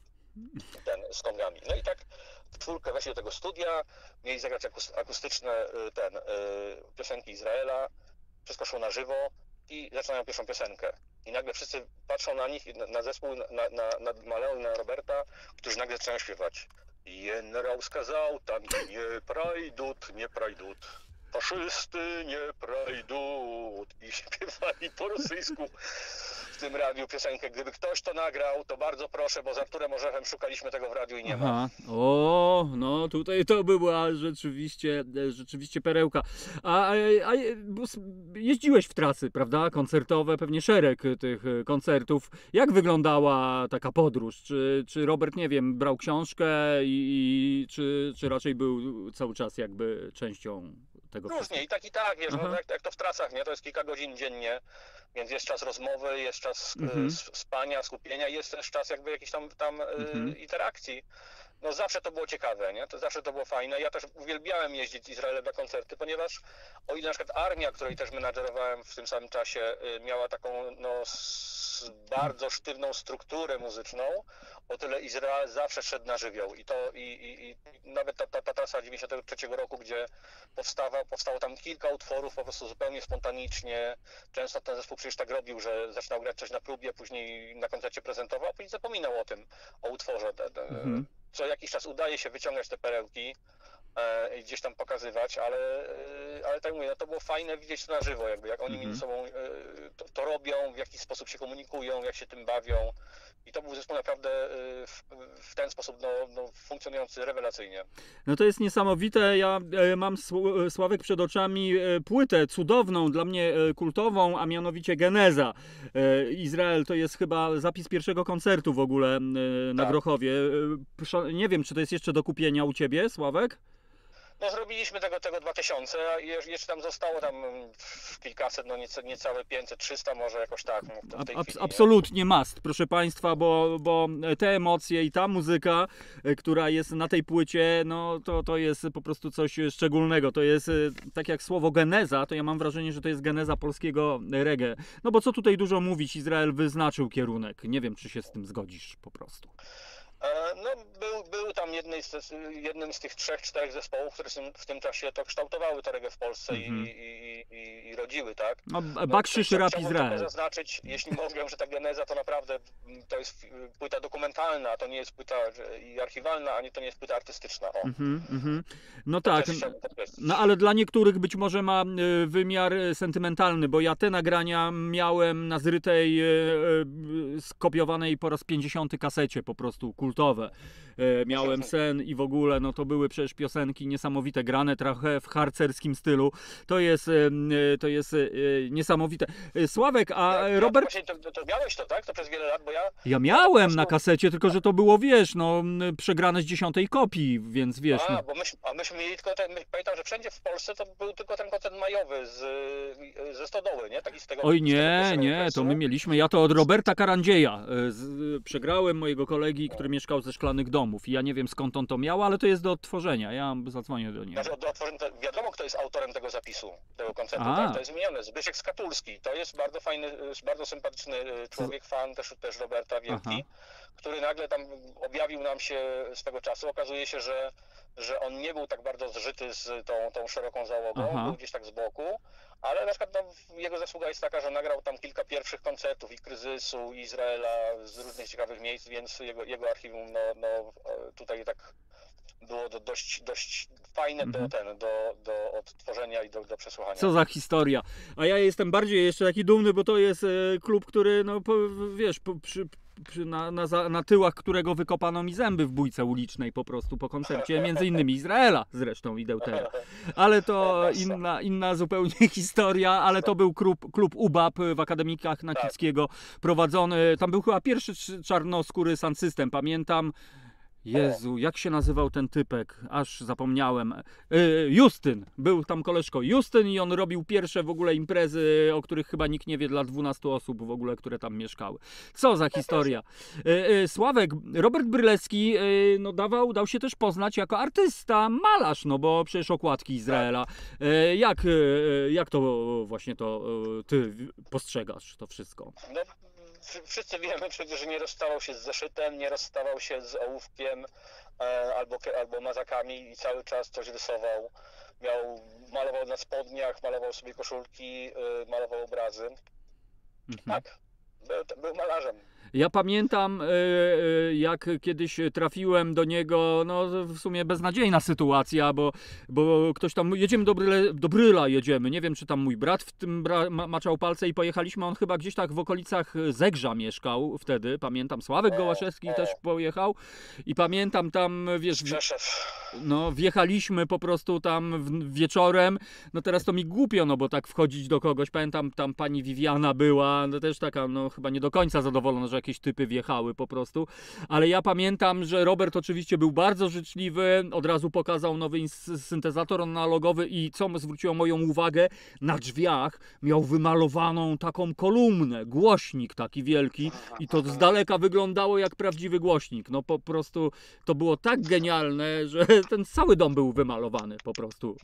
z kongami. No i tak w czwórkę weszli do tego studia, mieli zagrać akustyczne piosenki Izraela, wszystko szło na żywo i zaczynają pierwszą piosenkę. I nagle wszyscy patrzą na nich, na zespół, na Maleo i na Roberta, którzy nagle zaczynają śpiewać. Generał skazał, tanki nie prajdut, faszysty nie prajdut. I śpiewali po rosyjsku w tym radiu piosenkę. Gdyby ktoś to nagrał, to bardzo proszę, bo z Arturem Orzechem szukaliśmy tego w radiu i nie ma. O, no tutaj to była rzeczywiście perełka. A jeździłeś w trasy, prawda? Koncertowe, pewnie szereg tych koncertów. Jak wyglądała taka podróż? Czy Robert, nie wiem, brał książkę czy raczej był cały czas jakby częścią tego Różnie, i tak, wiesz, no, jak to w trasach, nie? To jest kilka godzin dziennie, więc jest czas rozmowy, jest czas spania, skupienia, jest też czas jakby jakiejś tam interakcji. No zawsze to było ciekawe, nie? To zawsze to było fajne. Ja też uwielbiałem jeździć z Izraelem na koncerty, ponieważ o ile na przykład Armia, której też menadżerowałem w tym samym czasie, miała taką bardzo sztywną strukturę muzyczną, o tyle Izrael zawsze szedł na żywioł. I nawet ta trasa 93 roku, gdzie powstało tam kilka utworów po prostu zupełnie spontanicznie. Często ten zespół przecież tak robił, że zaczynał grać coś na próbie, później na koncercie prezentował, a później zapominał o utworze. Co jakiś czas udaje się wyciągać te perełki i gdzieś tam pokazywać, ale tak mówię, no to było fajne widzieć to na żywo, jakby jak oni między sobą to robią, w jaki sposób się komunikują, jak się tym bawią. I to był zespół naprawdę w ten sposób funkcjonujący rewelacyjnie. No to jest niesamowite. Ja mam, Sławek, przed oczami płytę cudowną, dla mnie kultową, a mianowicie Geneza. Izrael to jest chyba zapis pierwszego koncertu w ogóle na Grochowie. Nie wiem, czy to jest jeszcze do kupienia u Ciebie, Sławek? No zrobiliśmy tego 2000, a jeszcze tam zostało kilkaset, niecałe 500, 300 może jakoś tak. W tej chwili, absolutnie must, proszę Państwa, bo te emocje i ta muzyka, która jest na tej płycie, no to jest po prostu coś szczególnego. To jest tak jak słowo geneza, to ja mam wrażenie, że to jest geneza polskiego reggae. No bo co tutaj dużo mówić, Izrael wyznaczył kierunek. Nie wiem, czy się z tym zgodzisz po prostu. No, był tam jednym z tych 3-4 zespołów, które w tym czasie to kształtowały to reggae w Polsce i rodziły, tak? No, Bakszysz, Rap Izrael. Chciałbym zaznaczyć, jeśli mogę, że ta geneza to naprawdę to jest płyta dokumentalna, to nie jest płyta i archiwalna, ani to nie jest płyta artystyczna. No tak, no ale dla niektórych być może ma wymiar sentymentalny, bo ja te nagrania miałem na zrytej, skopiowanej po raz 50 kasecie po prostu kultowe. Miałem Miałem sen i w ogóle, no to były przecież piosenki niesamowite, grane trochę w harcerskim stylu. To jest niesamowite. Sławek, a Robert... Właśnie to miałeś to, tak? To przez wiele lat, bo Ja miałem na kasecie, tylko że to było, wiesz, no przegrane z 10. kopii, więc wiesz... No. Bo myśmy mieli tylko ten, pamiętam, że wszędzie w Polsce to był tylko ten koncert majowy ze Stodoły, nie? Taki z tego, Oj nie, to my mieliśmy, ja to od Roberta Karandzieja przegrałem mojego kolegi, który mieszkał ze Szklanych Domów i ja nie wiem skąd on to miał, ale to jest do odtworzenia, ja zadzwonię do niego. Znaczy, wiadomo, kto jest autorem tego zapisu, tego koncertu, tak? To jest wymienione, Zbyszek Skatulski, to jest bardzo fajny, bardzo sympatyczny człowiek, fan też Roberta wielki, który nagle tam objawił nam się swego czasu. Okazuje się, że on nie był tak bardzo zżyty z tą szeroką załogą, był gdzieś tak z boku, ale na przykład jego zasługa jest taka, że nagrał tam kilka pierwszych koncertów i Kryzysu, i Izraela z różnych ciekawych miejsc, więc jego archiwum tutaj tak było dość fajne do odtworzenia i do przesłuchania. Co za historia. A ja jestem bardziej jeszcze taki dumny, bo to jest klub, który, no wiesz, na tyłach którego wykopano mi zęby w bójce ulicznej po prostu po koncercie, między innymi Izraela zresztą i Deutera. Ale to inna zupełnie historia, ale to był klub UBAP w Akademikach Nakickiego prowadzony. Tam był chyba pierwszy czarnoskóry sound system, pamiętam. Jezu, jak się nazywał ten typek? Aż zapomniałem. Justyn. Był tam koleżko Justyn i on robił pierwsze w ogóle imprezy, o których chyba nikt nie wie, dla 12 osób w ogóle, które tam mieszkały. Co za historia. Sławek, Robert Brylewski no dał się też poznać jako artysta, malarz, no bo przecież okładki Izraela. Jak to właśnie ty postrzegasz to wszystko? No. Wszyscy wiemy przecież, że nie rozstawał się z zeszytem, nie rozstawał się z ołówkiem albo mazakami i cały czas coś rysował. Malował na spodniach, malował sobie koszulki, malował obrazy. Tak, był malarzem. Ja pamiętam, jak kiedyś trafiłem do niego, no w sumie beznadziejna sytuacja, bo ktoś tam, jedziemy do Bryla jedziemy, nie wiem czy tam mój brat w tym maczał palce i pojechaliśmy, on chyba gdzieś tak w okolicach Zegrza mieszkał wtedy, pamiętam, Sławek Gołaszewski też pojechał i pamiętam tam, wiesz, no wjechaliśmy po prostu tam wieczorem, no teraz to mi głupio, no bo tak wchodzić do kogoś, pamiętam tam pani Viviana była, no też taka, no chyba nie do końca zadowolona, że jakieś typy wjechały po prostu, ale ja pamiętam, że Robert oczywiście był bardzo życzliwy, od razu pokazał nowy syntezator analogowy i co zwróciło moją uwagę, na drzwiach miał wymalowaną taką kolumnę, głośnik taki wielki i to z daleka wyglądało jak prawdziwy głośnik, no po prostu to było tak genialne, że ten cały dom był wymalowany po prostu.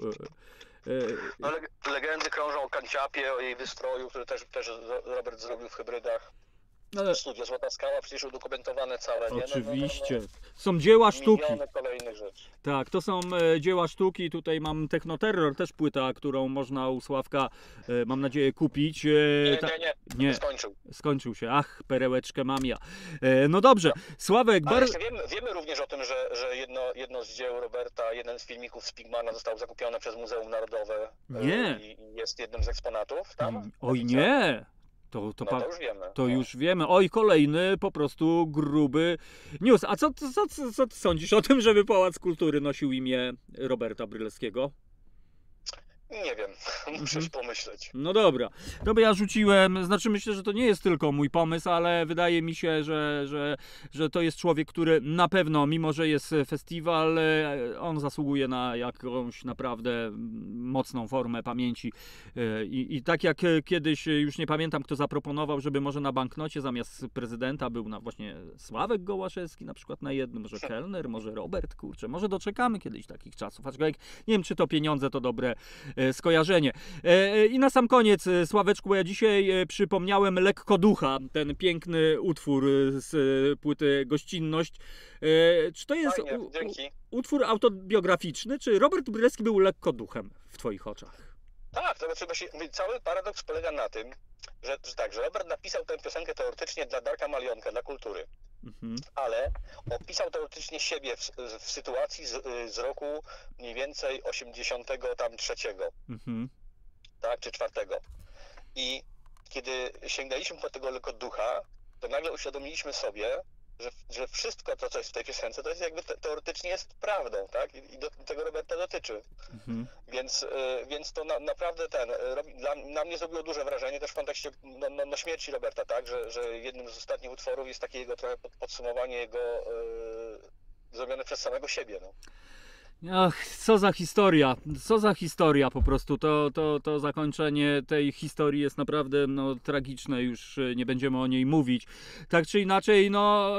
No, legendy krążą o kanciapie, o jej wystroju, który też Robert zrobił w hybrydach. Studio Złota Skała, przecież udokumentowane całe. Oczywiście. Są dzieła sztuki. Miliony kolejnych rzeczy. Tak, to są dzieła sztuki. Tutaj mam Technoterror, też płyta, którą można u Sławka, mam nadzieję, kupić. Nie. Skończył. Skończył się. Ach, perełeczkę mam ja. No dobrze. Sławek... Ale wiemy również o tym, że jedno z dzieł Roberta, jeden z filmików z Pigmana został zakupiony przez Muzeum Narodowe. Nie. I jest jednym z eksponatów tam. Oj nie. To już wiemy. To już wiemy. Oj, kolejny po prostu gruby news. A co ty sądzisz o tym, żeby Pałac Kultury nosił imię Roberta Brylewskiego? Nie wiem, muszę pomyśleć. No dobra, no bo ja rzuciłem, znaczy myślę, że to nie jest tylko mój pomysł, ale wydaje mi się, że to jest człowiek, który na pewno, mimo że jest festiwal, on zasługuje na jakąś naprawdę mocną formę pamięci i tak jak kiedyś, już nie pamiętam kto zaproponował, żeby może na banknocie zamiast prezydenta był właśnie Sławek Gołaszewski na przykład na jednym, może Kellner, może Robert, kurczę, może doczekamy kiedyś takich czasów, aczkolwiek nie wiem czy to pieniądze to dobre skojarzenie. I na sam koniec, Sławeczku, bo ja dzisiaj przypomniałem Lekko Ducha, ten piękny utwór z płyty Gościnność. Czy to jest utwór autobiograficzny, czy Robert Brylewski był lekko duchem w twoich oczach? Tak, to znaczy właśnie cały paradoks polega na tym, że Robert napisał tę piosenkę teoretycznie dla Darka Malionka, dla Kultury. Ale opisał teoretycznie siebie w sytuacji z roku mniej więcej 83, tak, czy 4. I kiedy sięgnęliśmy po tego Lekko Ducha, to nagle uświadomiliśmy sobie, że wszystko to, co jest w tej piosence, to jest jakby teoretycznie jest prawdą, tak? I tego Roberta dotyczy. Więc to naprawdę na mnie zrobiło duże wrażenie też w kontekście śmierci Roberta, tak? Że jednym z ostatnich utworów jest takie jego trochę podsumowanie jego zrobione przez samego siebie. No. Ach, co za historia po prostu, to zakończenie tej historii jest naprawdę tragiczne, już nie będziemy o niej mówić. Tak czy inaczej,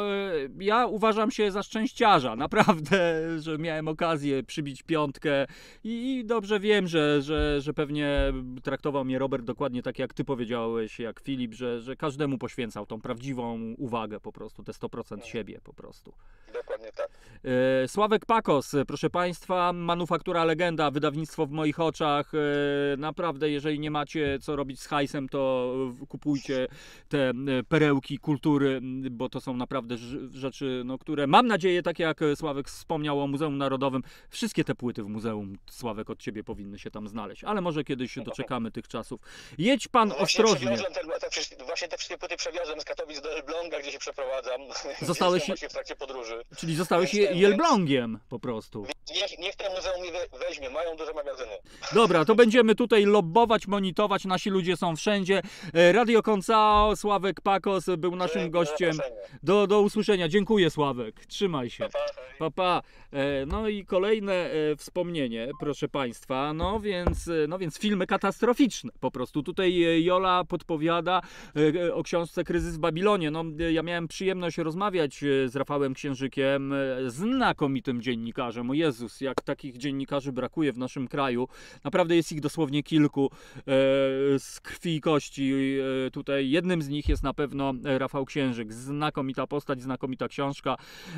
ja uważam się za szczęściarza, naprawdę, że miałem okazję przybić piątkę i dobrze wiem, że pewnie traktował mnie Robert dokładnie tak jak ty powiedziałeś, jak Filip, że każdemu poświęcał tą prawdziwą uwagę po prostu, te 100% siebie po prostu. Dokładnie tak. Sławek Pakos, proszę Państwa, Manufaktura Legenda, wydawnictwo w moich oczach. Naprawdę, jeżeli nie macie co robić z hajsem, to kupujcie te perełki kultury, bo to są naprawdę rzeczy, które mam nadzieję, tak jak Sławek wspomniał o Muzeum Narodowym, wszystkie te płyty w muzeum, Sławek, od ciebie powinny się tam znaleźć, ale może kiedyś się doczekamy tych czasów. Jedź pan ostrożnie. Właśnie te wszystkie płyty przewiozłem z Katowic do Elbląga, gdzie się przeprowadzam. Zostałeś właśnie w trakcie podróży. Czyli zostałeś Jelblągiem po prostu. Niech ten muzeum mnie weźmie, mają duże magazyny. Dobra, to będziemy tutaj lobbować, monitować, nasi ludzie są wszędzie. Radio Koncao, Sławek Pakos był naszym gościem. Do usłyszenia. Dziękuję, Sławek. Trzymaj się. Pa, pa. No i kolejne wspomnienie, proszę Państwa. No więc filmy katastroficzne. Po prostu tutaj Jola podpowiada o książce Kryzys w Babilonie. Ja miałem przyjemność rozmawiać z Rafałem Księżykiem, znakomitym dziennikarzem. O Jezus, jak takich dziennikarzy brakuje w naszym kraju. Naprawdę jest ich dosłownie kilku z krwi i kości. Tutaj jednym z nich jest na pewno Rafał Księżyk. Znakomita postać, znakomita książka.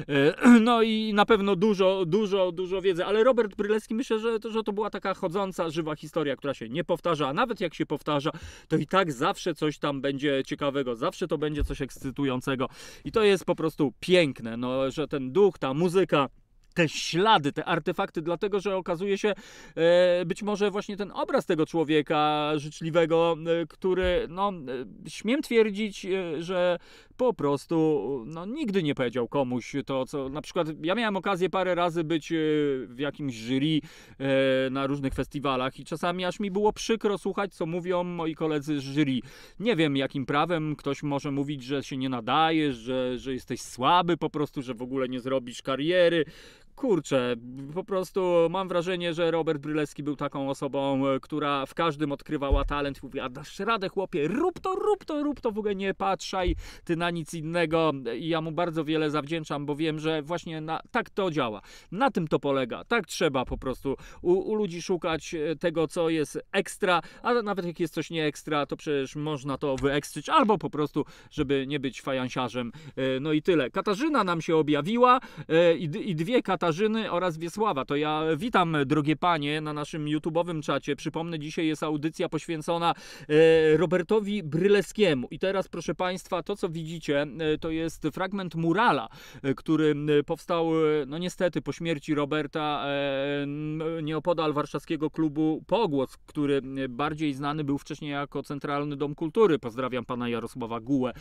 No i na pewno dużo wiedzy. Ale Robert Brylewski, myślę, że to była taka chodząca, żywa historia, która się nie powtarza. A nawet jak się powtarza, to i tak zawsze coś tam będzie ciekawego. Zawsze to będzie coś ekscytującego. I to jest po prostu piękne, że ten duch, ta muzyka, te ślady, te artefakty, dlatego że okazuje się być może właśnie ten obraz tego człowieka życzliwego, który, śmiem twierdzić, że po prostu nigdy nie powiedział komuś to, co na przykład ja miałem okazję parę razy być w jakimś jury na różnych festiwalach i czasami aż mi było przykro słuchać, co mówią moi koledzy z jury. Nie wiem, jakim prawem ktoś może mówić, że się nie nadajesz, że jesteś słaby po prostu, że w ogóle nie zrobisz kariery. Kurczę, po prostu mam wrażenie, że Robert Brylewski był taką osobą, która w każdym odkrywała talent. Mówiła, dasz radę, chłopie, rób to, w ogóle nie patrzaj ty na nic innego. I ja mu bardzo wiele zawdzięczam, bo wiem, że właśnie tak to działa. Na tym to polega. Tak trzeba po prostu u ludzi szukać tego, co jest ekstra, a nawet jak jest coś nie ekstra, to przecież można to wyekstrzyć, albo po prostu, żeby nie być fajansiarzem. No i tyle. Katarzyna nam się objawiła i dwie Katarzyny oraz Wiesława. To ja witam, drogie panie, na naszym YouTube'owym czacie. Przypomnę, dzisiaj jest audycja poświęcona Robertowi Brylewskiemu. I teraz, proszę Państwa, to co widzicie, to jest fragment murala, który powstał, niestety, po śmierci Roberta nieopodal warszawskiego klubu Pogłos, który bardziej znany był wcześniej jako Centralny Dom Kultury. Pozdrawiam pana Jarosława Gułę,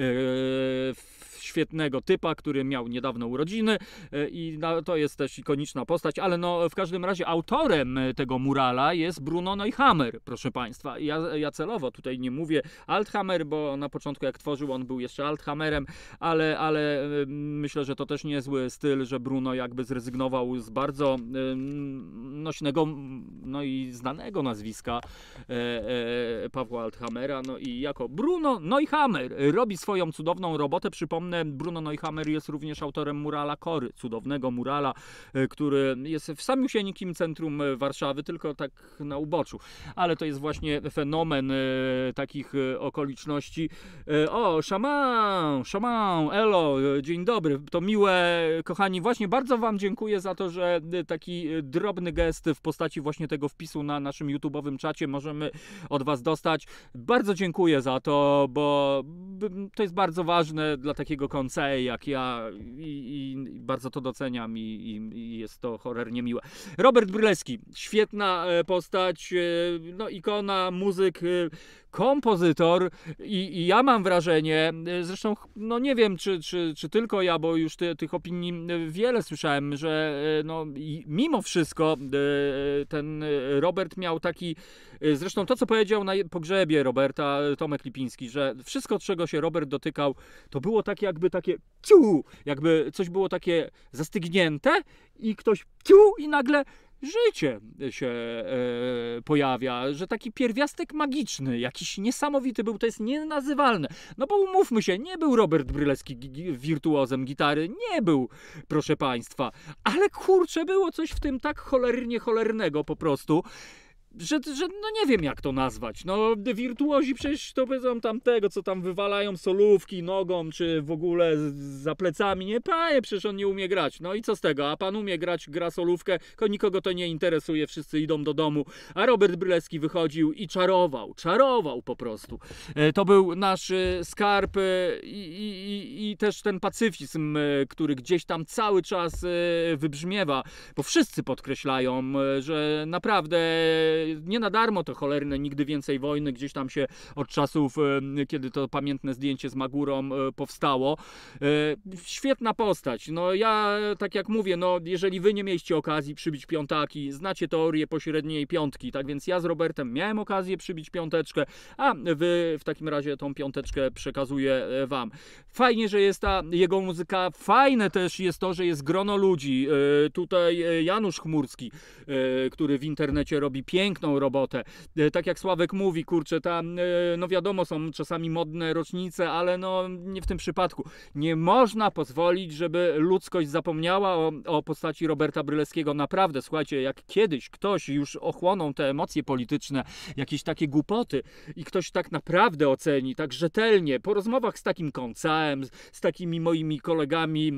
świetnego typa, który miał niedawno urodziny i to jest też ikoniczna postać, ale w każdym razie autorem tego murala jest Bruno Neuhammer, proszę Państwa. Ja celowo tutaj nie mówię Althammer, bo na początku jak tworzył, on był jeszcze Althammerem, ale myślę, że to też niezły styl, że Bruno jakby zrezygnował z bardzo nośnego, i znanego nazwiska Pawła Althammera, i jako Bruno Neuhammer robi swoją cudowną robotę. Przypomnę, Bruno Neuhammer jest również autorem murala Kory, cudownego murala, który jest w samiusieńkim centrum Warszawy, tylko tak na uboczu. Ale to jest właśnie fenomen takich okoliczności. O, szaman, elo, dzień dobry. To miłe, kochani. Właśnie bardzo wam dziękuję za to, że taki drobny gest w postaci właśnie tego wpisu na naszym YouTube'owym czacie możemy od was dostać. Bardzo dziękuję za to, bo to jest bardzo ważne dla takiego koncej jak ja i bardzo to doceniam i jest to cholernie miłe. Robert Brylewski, świetna postać, ikona, muzyk, kompozytor i ja mam wrażenie, zresztą no nie wiem czy tylko ja, bo już tych opinii wiele słyszałem, że no mimo wszystko ten Robert miał taki, zresztą to co powiedział na pogrzebie Roberta Tomek Lipiński, że wszystko czego się Robert dotykał to było tak jakby takie ciu, jakby coś było takie zastygnięte i ktoś ciu i nagle życie się pojawia, że taki pierwiastek magiczny, jakiś niesamowity był, to jest nienazywalne. No bo umówmy się, nie był Robert Brylewski wirtuozem gitary, nie był, proszę państwa, ale kurczę, było coś w tym tak cholernego po prostu, że no nie wiem jak to nazwać. No wirtuozi przecież to powiedzą tamtego, co tam wywalają solówki nogą, czy w ogóle za plecami. Nie, panie, przecież on nie umie grać. No i co z tego? A pan umie grać, gra solówkę, nikogo to nie interesuje, wszyscy idą do domu. A Robert Brylewski wychodził i czarował po prostu. To był nasz skarb i też ten pacyfizm, który gdzieś tam cały czas wybrzmiewa, bo wszyscy podkreślają, że naprawdę nie na darmo to cholerne nigdy więcej wojny gdzieś tam się od czasów, kiedy to pamiętne zdjęcie z Magurą powstało. Świetna postać. No ja tak jak mówię, no jeżeli wy nie mieliście okazji przybić piątaki, znacie teorię pośredniej piątki, tak więc ja z Robertem miałem okazję przybić piąteczkę, a wy w takim razie tą piąteczkę przekazuję wam. Fajnie, że jest ta jego muzyka, fajne też jest to, że jest grono ludzi. Tutaj Janusz Chmurski, który w internecie robi piękną robotę. Tak jak Sławek mówi, kurczę, tam, no wiadomo, są czasami modne rocznice, ale no nie w tym przypadku. Nie można pozwolić, żeby ludzkość zapomniała o postaci Roberta Brylewskiego. Naprawdę, słuchajcie, jak kiedyś ktoś już ochłoną te emocje polityczne, jakieś takie głupoty i ktoś tak naprawdę oceni, tak rzetelnie, po rozmowach z takim Koncałem, z takimi moimi kolegami,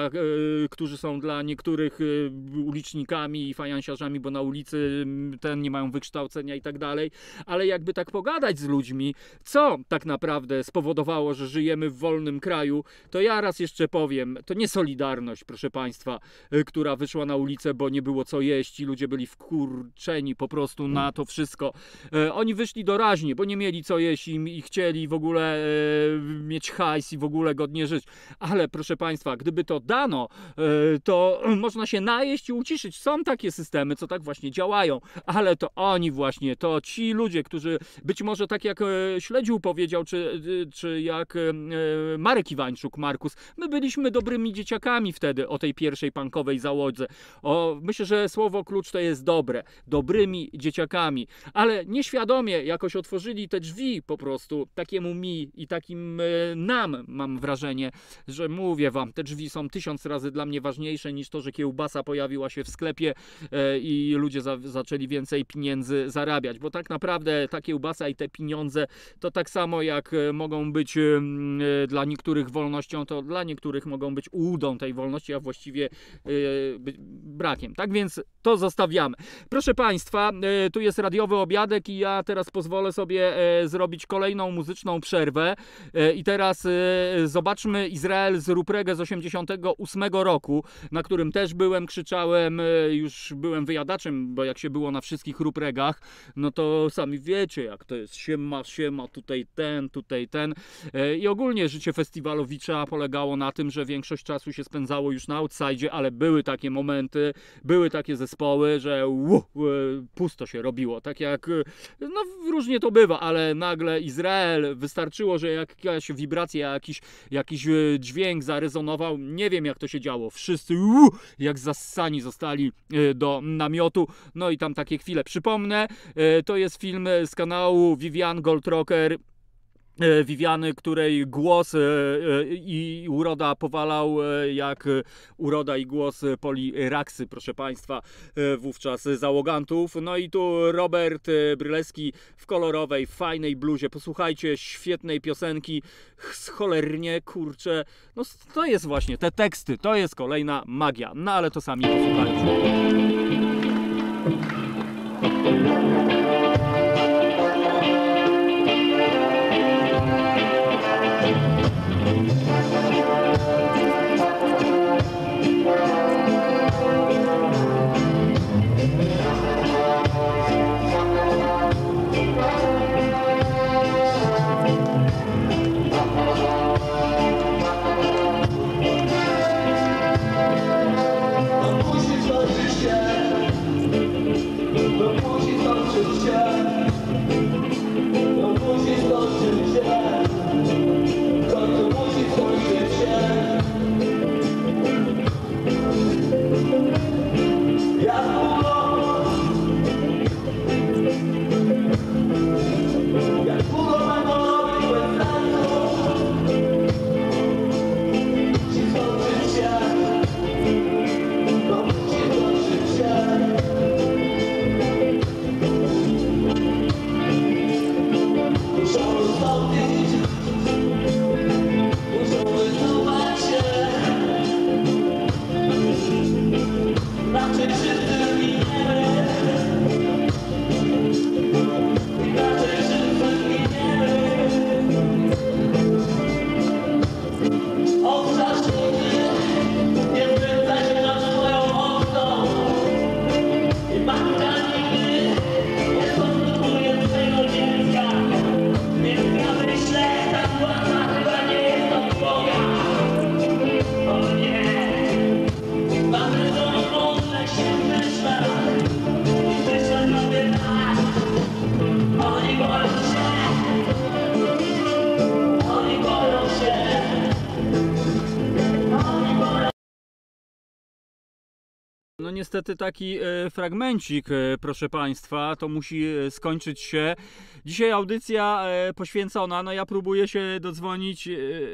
którzy są dla niektórych ulicznikami i fajansiarzami, bo na ulicy nie mają wykształcenia i tak dalej, ale jakby tak pogadać z ludźmi, co tak naprawdę spowodowało, że żyjemy w wolnym kraju, to ja raz jeszcze powiem, to nie Solidarność, proszę państwa, która wyszła na ulicę, bo nie było co jeść i ludzie byli wkurczeni po prostu na to wszystko. Oni wyszli doraźnie, bo nie mieli co jeść i chcieli w ogóle mieć hajs i w ogóle godnie żyć. Ale proszę państwa, gdyby to dano, to można się najeść i uciszyć. Są takie systemy, co tak właśnie działają, ale to oni właśnie, to ci ludzie, którzy być może tak jak Śledził powiedział, czy jak Marek Iwańczuk, Markus, my byliśmy dobrymi dzieciakami wtedy o tej pierwszej punkowej załodze. Myślę, że słowo klucz to jest dobre. Dobrymi dzieciakami, ale nieświadomie jakoś otworzyli te drzwi po prostu takiemu mi i takim nam, mam wrażenie, że mówię wam, te drzwi są 1000 razy dla mnie ważniejsze niż to, że kiełbasa pojawiła się w sklepie i ludzie zaczęli więcej pieniędzy zarabiać, bo tak naprawdę ta kiełbasa i te pieniądze to tak samo jak mogą być dla niektórych wolnością, to dla niektórych mogą być ułudą tej wolności, a właściwie brakiem. Tak więc to zostawiamy. Proszę państwa, tu jest radiowy obiadek i ja teraz pozwolę sobie zrobić kolejną muzyczną przerwę i teraz zobaczmy Izrael z Ruprege z 88 roku, na którym też byłem, krzyczałem, już byłem wyjadaczem, bo jak się było na wszystkich Rupregach, no to sami wiecie jak to jest, siema, tutaj ten i ogólnie życie festiwalowicza polegało na tym, że większość czasu się spędzało już na outsidzie, ale były takie momenty, były takie zespoły, że pusto się robiło, tak jak, no różnie to bywa, ale nagle Izrael, wystarczyło, że jakaś wibracja, jakiś dźwięk zarezonował, nie wiem jak to się działo, wszyscy jak zassani zostali do namiotu, no i tam takie chwile. Przypomnę, to jest film z kanału Vivian Goldrocker, Viviany, której głos i uroda powalał jak uroda i głos Poliraksy, proszę państwa, wówczas załogantów. No i tu Robert Brylewski w kolorowej, fajnej bluzie. Posłuchajcie świetnej piosenki, cholernie, kurczę, no to jest właśnie te teksty, to jest kolejna magia, no ale to sami posłuchajcie. No niestety taki fragmencik, proszę Państwa, to musi skończyć się. Dzisiaj audycja poświęcona, no ja próbuję się dodzwonić...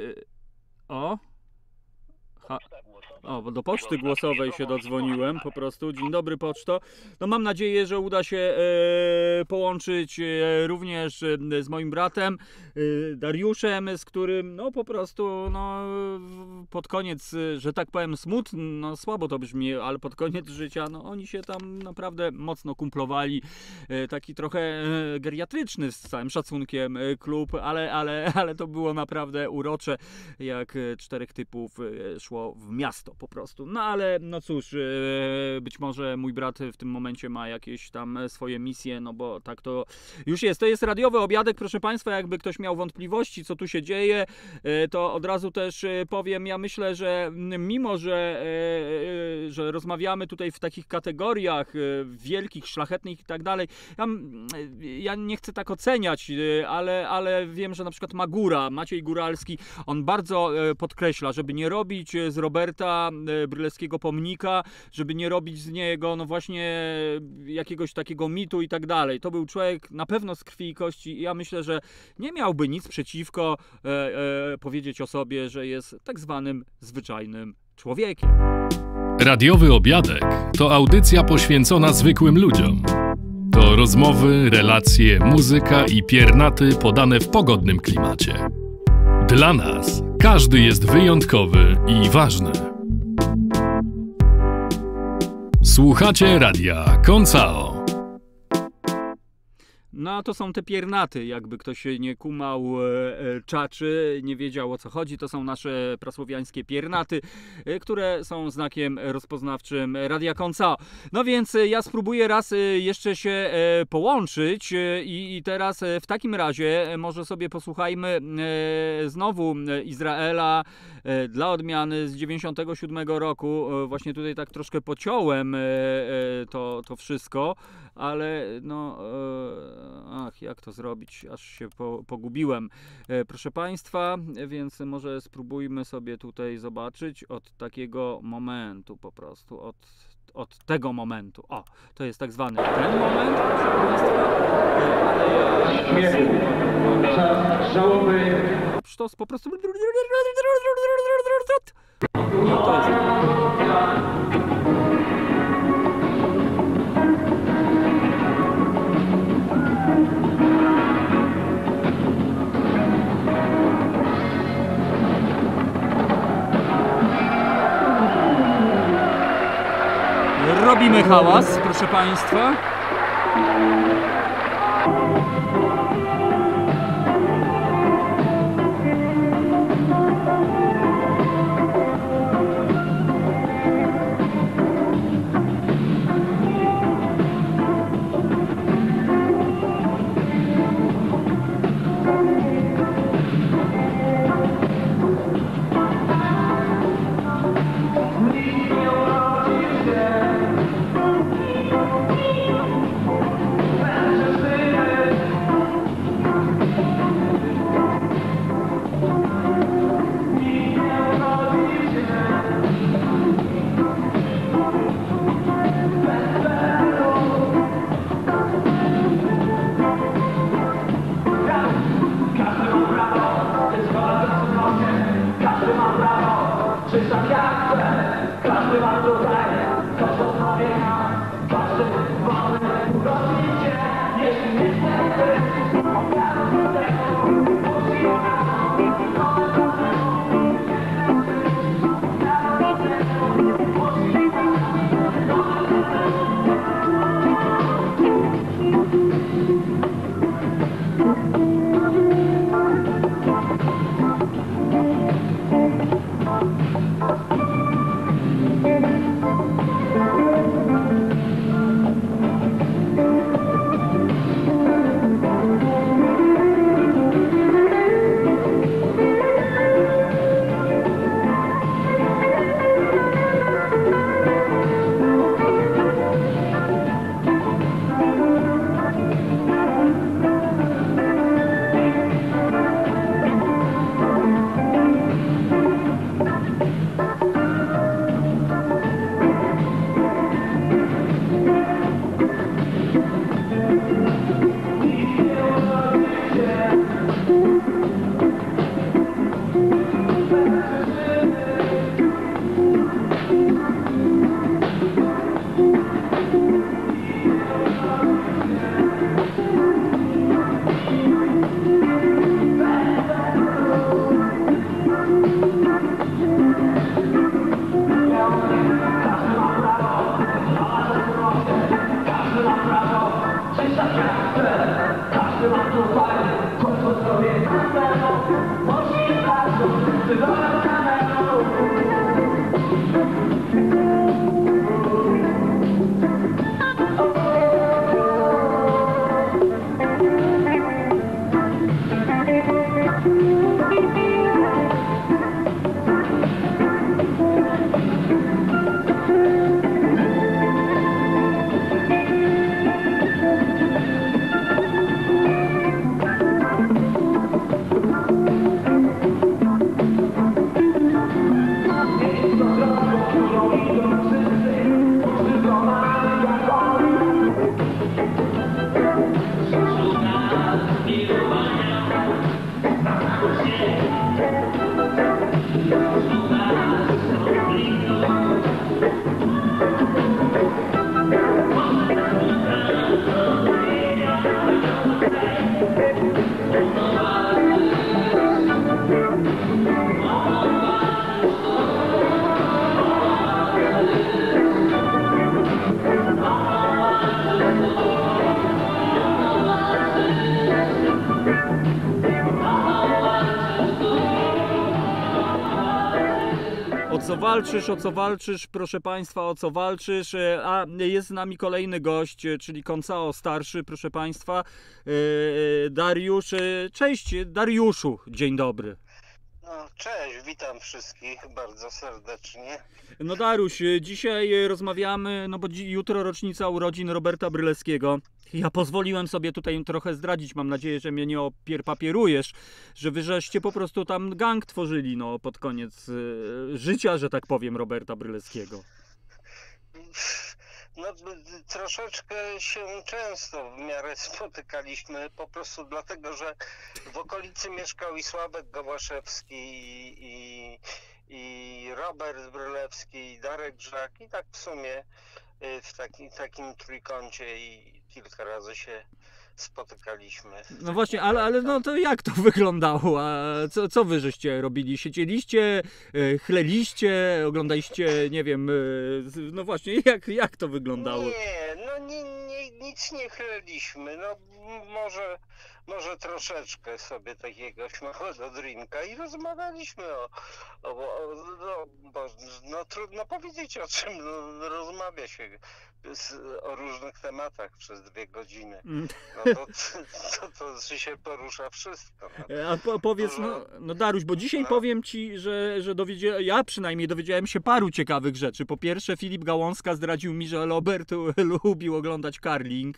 bo do poczty głosowej się dodzwoniłem po prostu. Dzień dobry, poczto. No mam nadzieję, że uda się połączyć również z moim bratem Dariuszem, z którym no po prostu no pod koniec, że tak powiem smutno, no słabo to brzmi, ale pod koniec życia no oni się tam naprawdę mocno kumplowali. Taki trochę geriatryczny z całym szacunkiem klub, ale to było naprawdę urocze, jak 4 typów szło w miasto po prostu. No ale no cóż, być może mój brat w tym momencie ma jakieś tam swoje misje, no bo tak to już jest. To jest radiowy obiadek, proszę Państwa, jakby ktoś miał wątpliwości, co tu się dzieje, to od razu też powiem, ja myślę, że mimo, że rozmawiamy tutaj w takich kategoriach wielkich, szlachetnych i tak dalej, ja nie chcę tak oceniać, ale wiem, że na przykład Magura, Maciej Góralski, on bardzo podkreśla, żeby nie robić z Roberta Brylewskiego pomnika, żeby nie robić z niego no właśnie jakiegoś takiego mitu i tak dalej. To był człowiek na pewno z krwi i kości i ja myślę, że nie miałby nic przeciwko powiedzieć o sobie, że jest tak zwanym zwyczajnym człowiekiem. Radiowy Obiadek to audycja poświęcona zwykłym ludziom. To rozmowy, relacje, muzyka i piernaty podane w pogodnym klimacie. Dla nas każdy jest wyjątkowy i ważny. Słuchacie Radia Koncao. No a to są te piernaty, jakby ktoś nie kumał czaczy, nie wiedział o co chodzi, to są nasze prasłowiańskie piernaty, które są znakiem rozpoznawczym Radia Koncao. No więc ja spróbuję raz jeszcze się połączyć i teraz w takim razie może sobie posłuchajmy znowu Izraela dla odmiany z 97 roku. Właśnie tutaj tak troszkę pociąłem to wszystko, ale no jak to zrobić, aż się pogubiłem, proszę Państwa, więc może spróbujmy sobie tutaj zobaczyć od takiego momentu po prostu, od tego momentu. O, to jest tak zwany ten moment, proszę Państwa, ale ja Czas żałoby. sztos po prostu. No to jest. Robimy hałas, proszę Państwa. O co walczysz, proszę Państwa, o co walczysz? A jest z nami kolejny gość, czyli Koncao starszy, proszę Państwa, Dariusz. Cześć Dariuszu, dzień dobry. No, cześć, witam wszystkich bardzo serdecznie. No Dariusz, dzisiaj rozmawiamy, no bo jutro rocznica urodzin Roberta Brylewskiego. Ja pozwoliłem sobie tutaj trochę zdradzić, mam nadzieję, że mnie nie opierpapierujesz, że wy żeście po prostu tam gang tworzyli, no pod koniec życia, że tak powiem, Roberta Brylewskiego. No troszeczkę się często w miarę spotykaliśmy, po prostu dlatego, że w okolicy mieszkał i Sławek Gołaszewski i Robert Brylewski i Darek Żak i tak w sumie w takim trójkącie i kilka razy się spotykaliśmy. No właśnie, ale no to jak to wyglądało? A co wy żeście robili? Siedzieliście, chleliście, oglądaliście, nie wiem, no właśnie, jak to wyglądało? Nic nie chleliśmy, no może troszeczkę sobie takiego małego drinka i rozmawialiśmy no trudno powiedzieć o czym, no, rozmawia się o różnych tematach przez 2 godziny. No to się porusza wszystko. No. A powiedz, no Daruś, bo dzisiaj powiem ci, że ja przynajmniej dowiedziałem się paru ciekawych rzeczy. Po pierwsze, Filip Gałązka zdradził mi, że Robert lubił oglądać curling.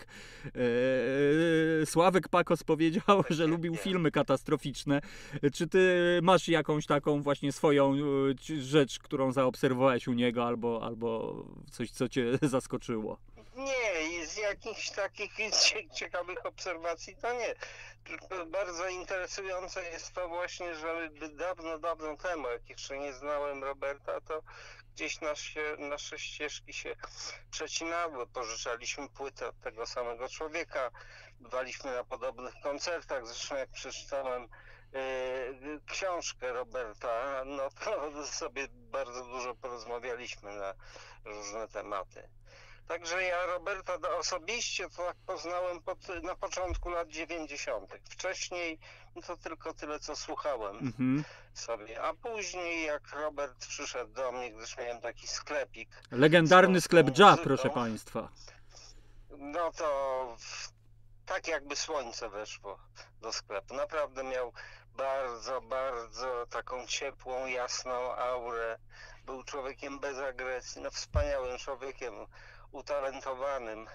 Sławek Pakos powiedział, że lubił filmy katastroficzne. Czy ty masz jakąś taką właśnie swoją rzecz, którą zaobserwowałeś u niego, albo coś, co cię zaskoczyło? Nie, z jakichś takich ciekawych obserwacji to nie. Tylko bardzo interesujące jest to właśnie, że dawno temu, jak jeszcze nie znałem Roberta, to gdzieś nasze ścieżki się przecinały. Pożyczaliśmy płytę od tego samego człowieka, bywaliśmy na podobnych koncertach. Zresztą jak przeczytałem książkę Roberta, no to sobie bardzo dużo porozmawialiśmy na różne tematy. Także ja Roberta osobiście to tak poznałem na początku lat 90. Wcześniej to tylko tyle, co słuchałem sobie. A później jak Robert przyszedł do mnie, gdyż miałem taki sklepik. Legendarny sklep Ja, proszę Państwa. No to tak jakby słońce weszło do sklepu. Naprawdę miał bardzo taką ciepłą, jasną aurę. Był człowiekiem bez agresji, no wspaniałym człowiekiem, utalentowanym.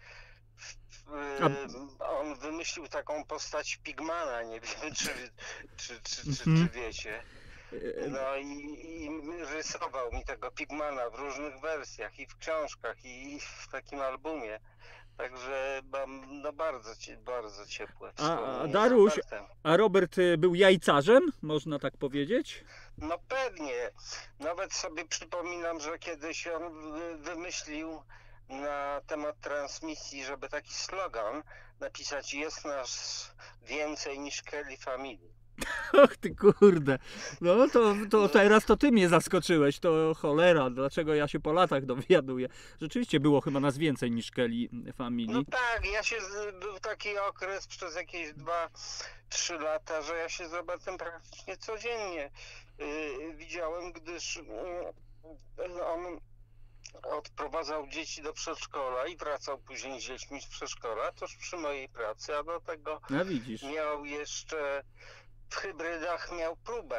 On wymyślił taką postać Pigmana, nie wiem czy wiecie. No i rysował mi tego Pigmana w różnych wersjach i w książkach i w takim albumie. Także mam bardzo ciepłe wspomnienia. A Daruś, a Robert był jajcarzem, można tak powiedzieć? No pewnie. Nawet sobie przypominam, że kiedyś on wymyślił na temat transmisji, żeby taki slogan napisać: jest nas więcej niż Kelly Family. Och ty kurde, no to teraz to ty mnie zaskoczyłeś, to cholera, dlaczego ja się po latach dowiaduję. Rzeczywiście było chyba nas więcej niż Kelly Family. No tak, był taki okres przez jakieś 2-3 lata, że ja się z Robertem praktycznie codziennie widziałem, gdyż on odprowadzał dzieci do przedszkola i wracał później z dziećmi z przedszkola, tuż przy mojej pracy, a do tego No widzisz. miał jeszcze w hybrydach miał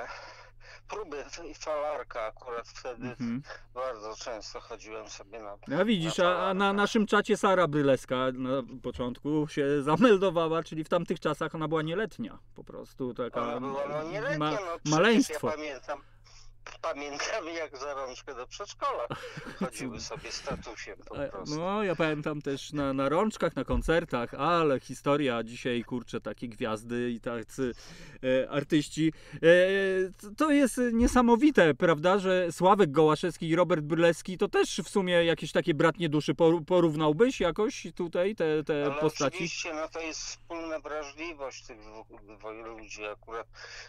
próby falarka akurat wtedy bardzo często chodziłem sobie na No widzisz, a na naszym czacie Sara Bryleska na początku się zameldowała, czyli w tamtych czasach ona była nieletnia, po prostu taka Ona była nieletnia, maleństwo. Ja pamiętam jak za rączkę do przedszkola chodziły sobie z tatusiem po prostu. No ja pamiętam też na rączkach, na koncertach, ale historia dzisiaj, kurczę, takie gwiazdy i tacy artyści. To jest niesamowite, prawda, że Sławek Gołaszewski i Robert Brylewski to też w sumie jakieś takie bratnie duszy. Porównałbyś jakoś tutaj te Ale postaci? oczywiście, no to jest wspólna wrażliwość tych dwóch ludzi. Akurat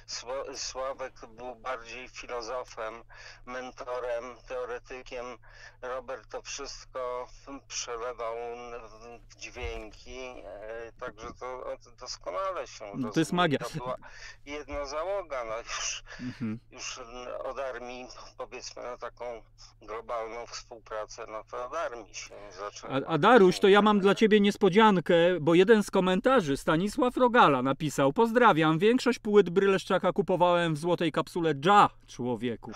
Sławek był bardziej filozofem, mentorem, teoretykiem. Robert to wszystko przelewał w dźwięki, także to doskonale się To jest magia. To była jedna załoga, no już od armii, powiedzmy, na taką globalną współpracę, no to od armii się zaczęło. A Daruś, to ja mam dla ciebie niespodziankę, bo jeden z komentarzy, Stanisław Rogala, napisał: pozdrawiam, większość płyt Bryleszczaka kupowałem w złotej kapsule Dża, człowieku.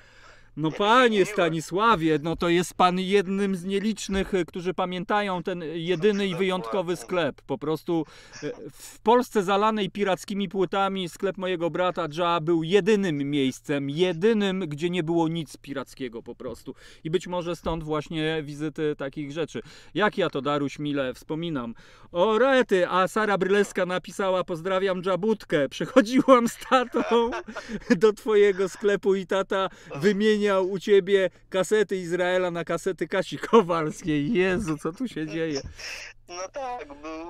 No panie Stanisławie, no to jest pan jednym z nielicznych, którzy pamiętają ten jedyny i wyjątkowy sklep. Po prostu w Polsce zalanej pirackimi płytami sklep mojego brata Dża był jedynym miejscem, gdzie nie było nic pirackiego po prostu. I być może stąd właśnie wizyty takich rzeczy. Jak ja to, Daruś, mile wspominam. O rety, a Sara Brylewska napisała: pozdrawiam Dżabutkę, przychodziłam z tatą do twojego sklepu i tata wymieniał u ciebie kasety Izraela na kasety Kasi Kowalskiej. Jezu, co tu się dzieje? No tak,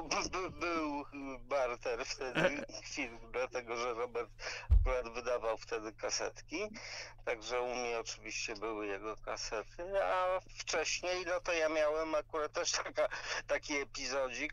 był barter wtedy, dlatego że Robert akurat wydawał wtedy kasetki, także u mnie oczywiście były jego kasety, a wcześniej no to ja miałem akurat też taki epizodzik,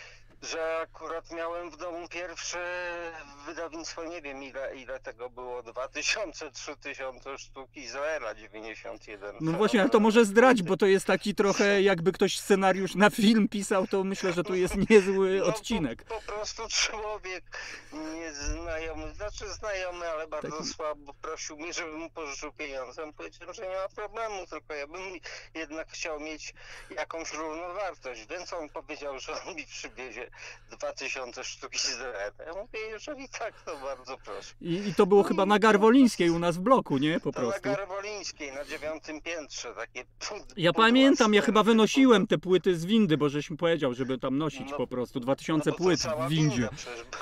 że akurat miałem w domu pierwsze wydawnictwo, nie wiem ile tego było, 2000-3000 sztuk Izraela 91. No właśnie, ale to może zdradź, bo to jest taki trochę, jakby ktoś scenariusz na film pisał, to myślę, że tu jest niezły odcinek. Po prostu człowiek nieznajomy, znajomy, ale bardzo słabo prosił mnie, żebym mu pożyczył pieniądze. Powiedziałem, że nie ma problemu, tylko ja bym jednak chciał mieć jakąś równowartość, więc on powiedział, że on mi przywiezie 2000 sztuk Izraela. Ja mówię, jeżeli tak, to bardzo proszę. I to było chyba na Garwolińskiej u nas w bloku, nie? Po to prostu. na Garwolińskiej, na 9. piętrze, takie. Ja pamiętam, ja chyba wynosiłem te płyty z windy, bo żeś mi powiedział, żeby tam nosić po prostu 2000 płyt w windzie.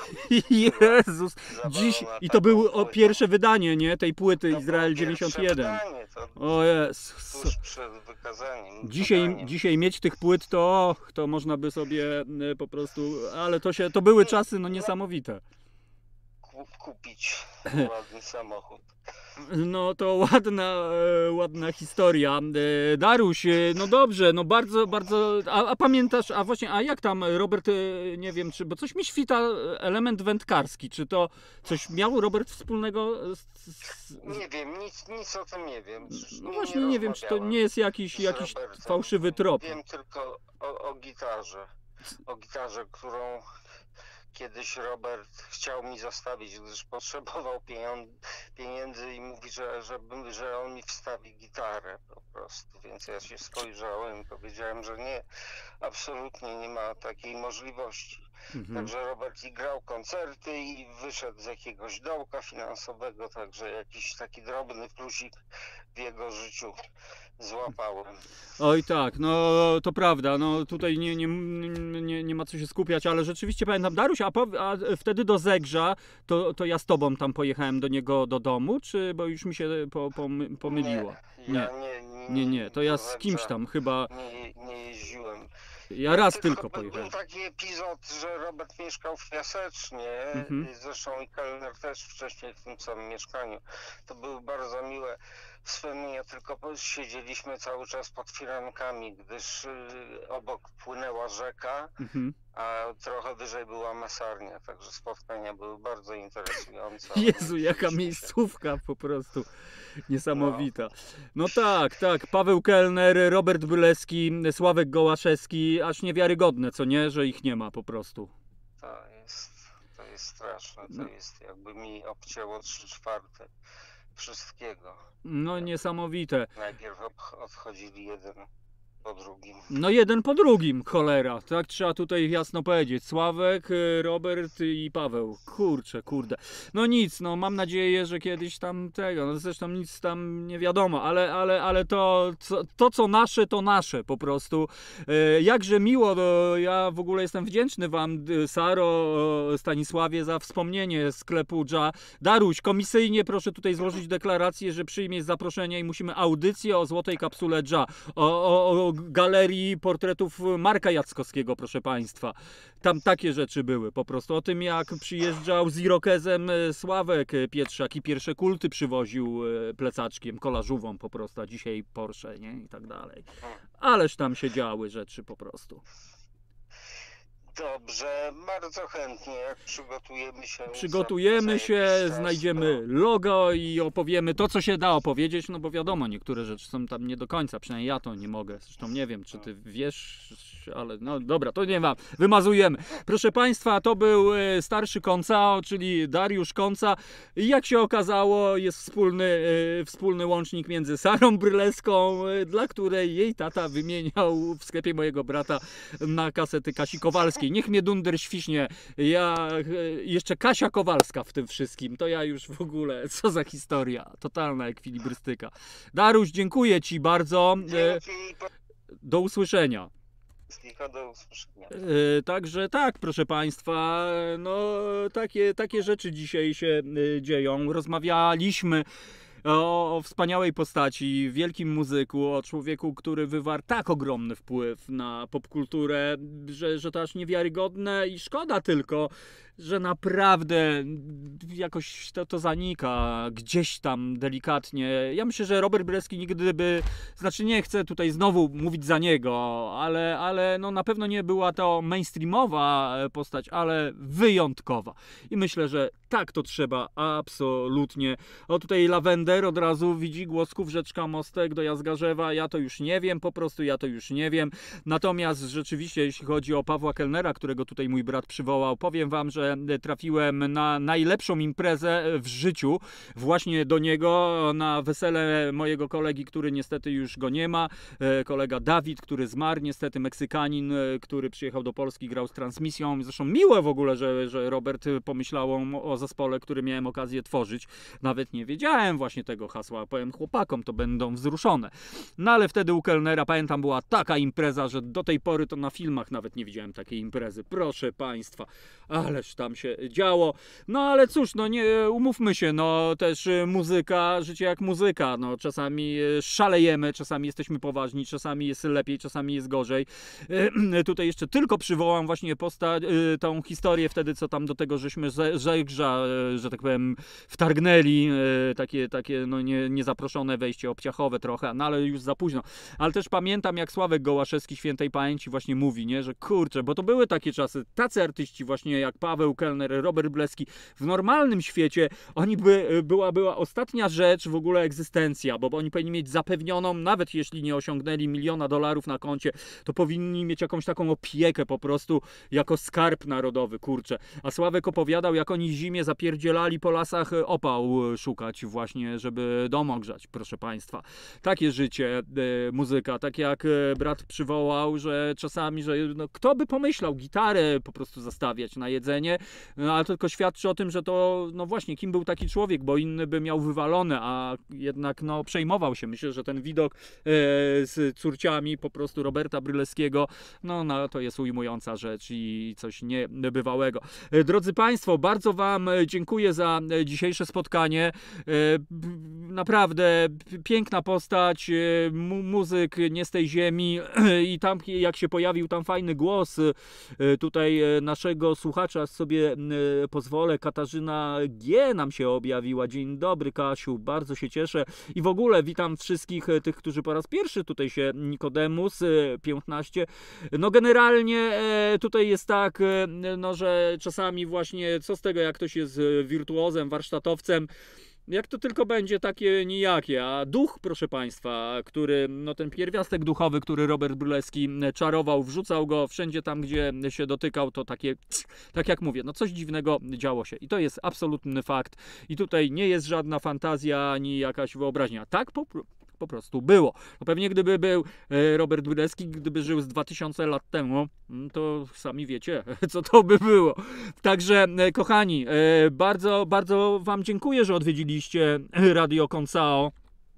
Jezus, dziś i to było pierwsze wydanie, nie? Tej płyty Izrael 91. O Jezus. Tuż przed wykazaniem. Dzisiaj mieć tych płyt to można by sobie po prostu, ale to były czasy no niesamowite. Kupić ładny samochód. No to ładna historia. Daruś, no dobrze, no bardzo, a pamiętasz, a właśnie, a jak tam Robert, nie wiem, bo coś mi świta element wędkarski, czy to coś miał Robert wspólnego Nie wiem, nic o tym nie wiem. No właśnie, nie wiem, czy to nie jest jakiś fałszywy trop. Wiem tylko o gitarze. O gitarze, którą kiedyś Robert chciał mi zostawić, gdyż potrzebował pieniędzy i mówi, że on mi wstawi gitarę po prostu. Więc ja się spojrzałem i powiedziałem, że nie, absolutnie nie ma takiej możliwości. Także Robert i grał koncerty i wyszedł z jakiegoś dołka finansowego, także jakiś taki drobny plusik w jego życiu złapałem. Oj tak, no to prawda, no tutaj nie ma co się skupiać, ale rzeczywiście pamiętam, Daruś, a wtedy do Zegrza, to ja z tobą tam pojechałem do niego do domu, czy bo już mi się pomyliło? Nie, to ja z kimś tam chyba... Nie jeździłem. Ja raz tylko pojechałem. Był taki epizod, że Robert mieszkał w Piasecznie, zresztą i kelner też wcześniej w tym samym mieszkaniu. To były bardzo miłe wspomnienia, tylko siedzieliśmy cały czas pod firankami, gdyż obok płynęła rzeka, a trochę wyżej była mesarnia, także spotkania były bardzo interesujące. Jezu, jaka miejscówka po prostu niesamowita. No tak, Paweł Kellner, Robert Bryleski, Sławek Gołaszewski, aż niewiarygodne, co nie, że ich nie ma po prostu. To jest straszne, to jest jakby mi obcięło 3/4 wszystkiego. No niesamowite. Najpierw odchodzili jeden po drugim. No jeden po drugim, cholera. Tak trzeba tutaj jasno powiedzieć. Sławek, Robert i Paweł. Kurde. No nic, no mam nadzieję, że kiedyś tam tego, no zresztą nic tam nie wiadomo, ale to co nasze, to nasze po prostu. Jakże miło, ja w ogóle jestem wdzięczny wam, Saro, Stanisławie, za wspomnienie sklepu Dża. Daruś, komisyjnie proszę tutaj złożyć deklarację, że przyjmiesz zaproszenie i musimy audycję o złotej kapsule Dża. O galerii portretów Marka Jackowskiego, proszę państwa. Tam takie rzeczy były po prostu. O tym, jak przyjeżdżał z Irokezem Sławek Pietrzak i pierwsze kulty przywoził plecaczkiem, kolażówą po prostu, a dzisiaj Porsche, nie? I tak dalej. Ależ tam się działy rzeczy po prostu. Dobrze, bardzo chętnie, jak przygotujemy się, znajdziemy logo i opowiemy to, co się da opowiedzieć, no bo wiadomo, niektóre rzeczy są tam nie do końca, przynajmniej ja to nie mogę, zresztą nie wiem, czy ty wiesz, ale no dobra, to nie ma, wymazujemy. Proszę państwa, to był starszy Koncao, czyli Dariusz Konca i jak się okazało, jest wspólny łącznik między Sarą Bryleską, dla której jej tata wymieniał w sklepie mojego brata na kasety Kasi Kowalskiej. Niech mnie dunder świśnie, ja jeszcze Kasia Kowalska w tym wszystkim, to ja już w ogóle, co za historia, totalna ekwilibrystyka. Daruś, dziękuję ci bardzo, do usłyszenia. Do usłyszenia. Także tak, proszę państwa, no takie rzeczy dzisiaj się dzieją, rozmawialiśmy o wspaniałej postaci, wielkim muzyku, o człowieku, który wywarł tak ogromny wpływ na popkulturę, że to aż niewiarygodne i szkoda tylko, że naprawdę jakoś to zanika gdzieś tam delikatnie. Ja myślę, że Robert Bryleski nigdy by, znaczy nie chcę tutaj znowu mówić za niego, ale no na pewno nie była to mainstreamowa postać, ale wyjątkowa. I myślę, że tak to trzeba absolutnie. O tutaj Lawender od razu widzi Głosków, Rzeczka, Mostek do Jazgarzewa. Ja to już nie wiem, po prostu ja to już nie wiem. Natomiast rzeczywiście, jeśli chodzi o Pawła Kellnera, którego tutaj mój brat przywołał, powiem wam, że trafiłem na najlepszą imprezę w życiu właśnie do niego, na wesele mojego kolegi, który niestety już go nie ma, kolega Dawid, który zmarł, niestety Meksykanin, który przyjechał do Polski, grał z transmisją. Zresztą miłe w ogóle, że Robert pomyślał o zespole, który miałem okazję tworzyć. Nawet nie wiedziałem właśnie tego hasła, powiem chłopakom, to będą wzruszone. No ale wtedy u Kellnera, pamiętam, była taka impreza, że do tej pory to na filmach nawet nie widziałem takiej imprezy. Proszę państwa, ależ tam się działo. No ale cóż, no nie umówmy się, no też muzyka, życie jak muzyka, no czasami szalejemy, czasami jesteśmy poważni, czasami jest lepiej, czasami jest gorzej. Tutaj jeszcze tylko przywołam właśnie tą historię wtedy, co tam do tego żeśmy Żegrza, że tak powiem, wtargnęli, takie no niezaproszone wejście obciachowe trochę, no ale już za późno. Ale też pamiętam, jak Sławek Gołaszewski świętej pamięci właśnie mówi, nie, że kurczę, bo to były takie czasy, tacy artyści właśnie jak Paweł Kellner, Robert Bryleski, w normalnym świecie oni była ostatnia rzecz w ogóle egzystencja, bo oni powinni mieć zapewnioną, nawet jeśli nie osiągnęli $1 milion na koncie, to powinni mieć jakąś taką opiekę po prostu jako skarb narodowy, kurczę. A Sławek opowiadał, jak oni zimie zapierdzielali po lasach opał szukać właśnie, żeby dom ogrzać, proszę państwa. Takie życie, muzyka, tak jak brat przywołał, że czasami, że no, kto by pomyślał gitarę po prostu zastawiać na jedzenie, no, ale to tylko świadczy o tym, że to, no właśnie, kim był taki człowiek, bo inny by miał wywalone, a jednak, no, przejmował się. Myślę, że ten widok z córciami po prostu Roberta Bryleskiego, no, to jest ujmująca rzecz i coś niebywałego. Drodzy państwo, bardzo wam dziękuję za dzisiejsze spotkanie. Naprawdę piękna postać, muzyk nie z tej ziemi i tam, jak się pojawił tam fajny głos tutaj naszego słuchacza z sobie pozwolę. Katarzyna G. nam się objawiła. Dzień dobry, Kasiu, bardzo się cieszę. I w ogóle witam wszystkich tych, którzy po raz pierwszy tutaj się, Nikodemus 15. No generalnie tutaj jest tak, no, że czasami właśnie co z tego, jak ktoś jest wirtuozem, warsztatowcem, jak to tylko będzie takie nijakie, a duch, proszę Państwa, który, no ten pierwiastek duchowy, który Robert Brylewski czarował, wrzucał go wszędzie tam, gdzie się dotykał, to takie, tak jak mówię, no coś dziwnego działo się i to jest absolutny fakt i tutaj nie jest żadna fantazja, ani jakaś wyobraźnia, tak po prostu było. No pewnie gdyby był Robert Brylewski, gdyby żył z 2000 lat temu, to sami wiecie, co to by było. Także, kochani, bardzo, bardzo Wam dziękuję, że odwiedziliście Radio Koncao.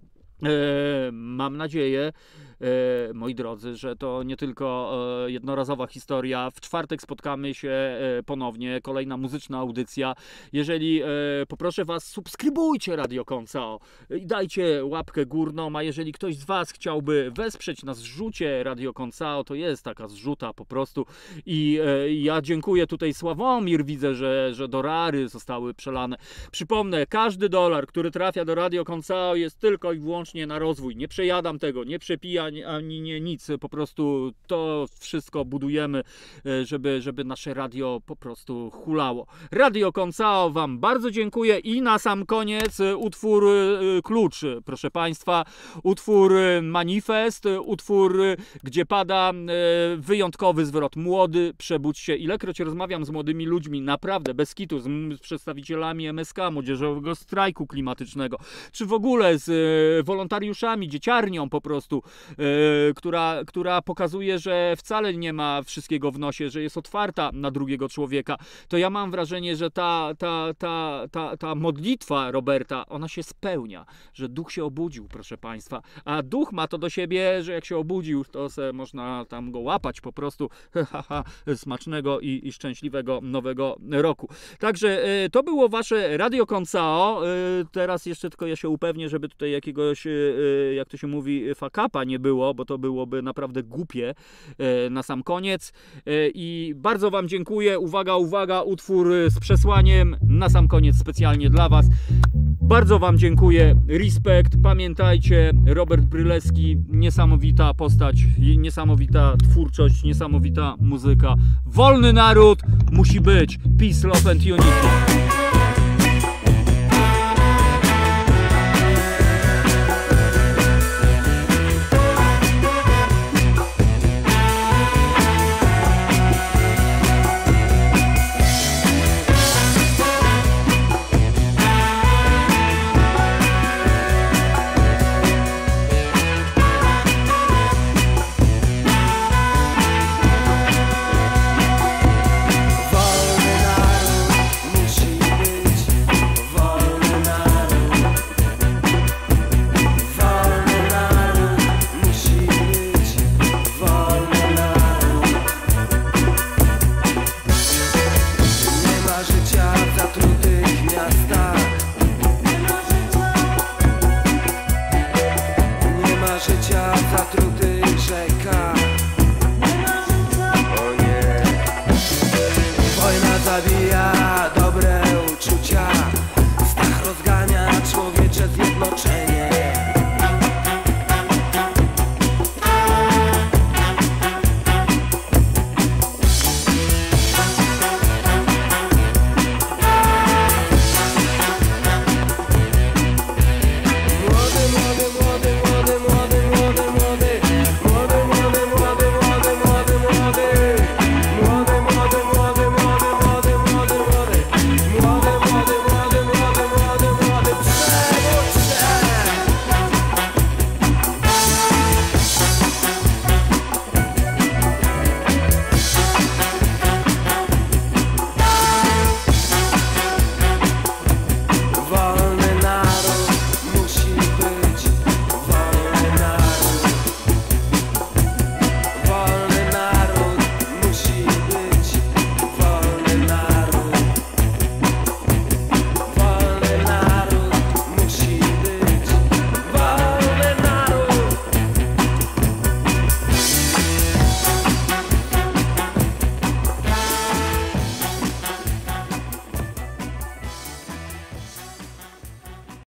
Mam nadzieję, moi drodzy, że to nie tylko jednorazowa historia. W czwartek spotkamy się ponownie, kolejna muzyczna audycja. Jeżeli poproszę Was, subskrybujcie Radio Koncao i dajcie łapkę górną, a jeżeli ktoś z Was chciałby wesprzeć na zrzucie Radio Koncao, to jest taka zrzuta po prostu i ja dziękuję tutaj Sławomir, widzę, że dorary zostały przelane. Przypomnę, każdy dolar, który trafia do Radio Koncao jest tylko i wyłącznie na rozwój. Nie przejadam tego, nie przepijam ani nie nic, po prostu to wszystko budujemy, żeby nasze radio po prostu hulało. Radio Koncao Wam bardzo dziękuję i na sam koniec utwór Klucz, proszę Państwa, utwór Manifest, utwór, gdzie pada wyjątkowy zwrot. Młody, przebudź się. Ilekroć rozmawiam z młodymi ludźmi, naprawdę, bez kitu, z przedstawicielami MSK, Młodzieżowego Strajku Klimatycznego, czy w ogóle z wolontariuszami, dzieciarnią po prostu, która pokazuje, że wcale nie ma wszystkiego w nosie, że jest otwarta na drugiego człowieka, to ja mam wrażenie, że ta modlitwa Roberta, ona się spełnia, że duch się obudził, proszę Państwa, a duch ma to do siebie, że jak się obudził, to można tam go łapać po prostu, smacznego i szczęśliwego nowego roku. Także to było Wasze Radio Koncao. Teraz jeszcze tylko ja się upewnię, żeby tutaj jakiegoś, jak to się mówi, fakapa nie było, bo to byłoby naprawdę głupie na sam koniec. I bardzo Wam dziękuję. Uwaga, uwaga, utwór z przesłaniem na sam koniec specjalnie dla Was. Bardzo Wam dziękuję. Respekt. Pamiętajcie, Robert Brylewski, niesamowita postać, niesamowita twórczość, niesamowita muzyka. Wolny naród musi być. Peace, love and unity.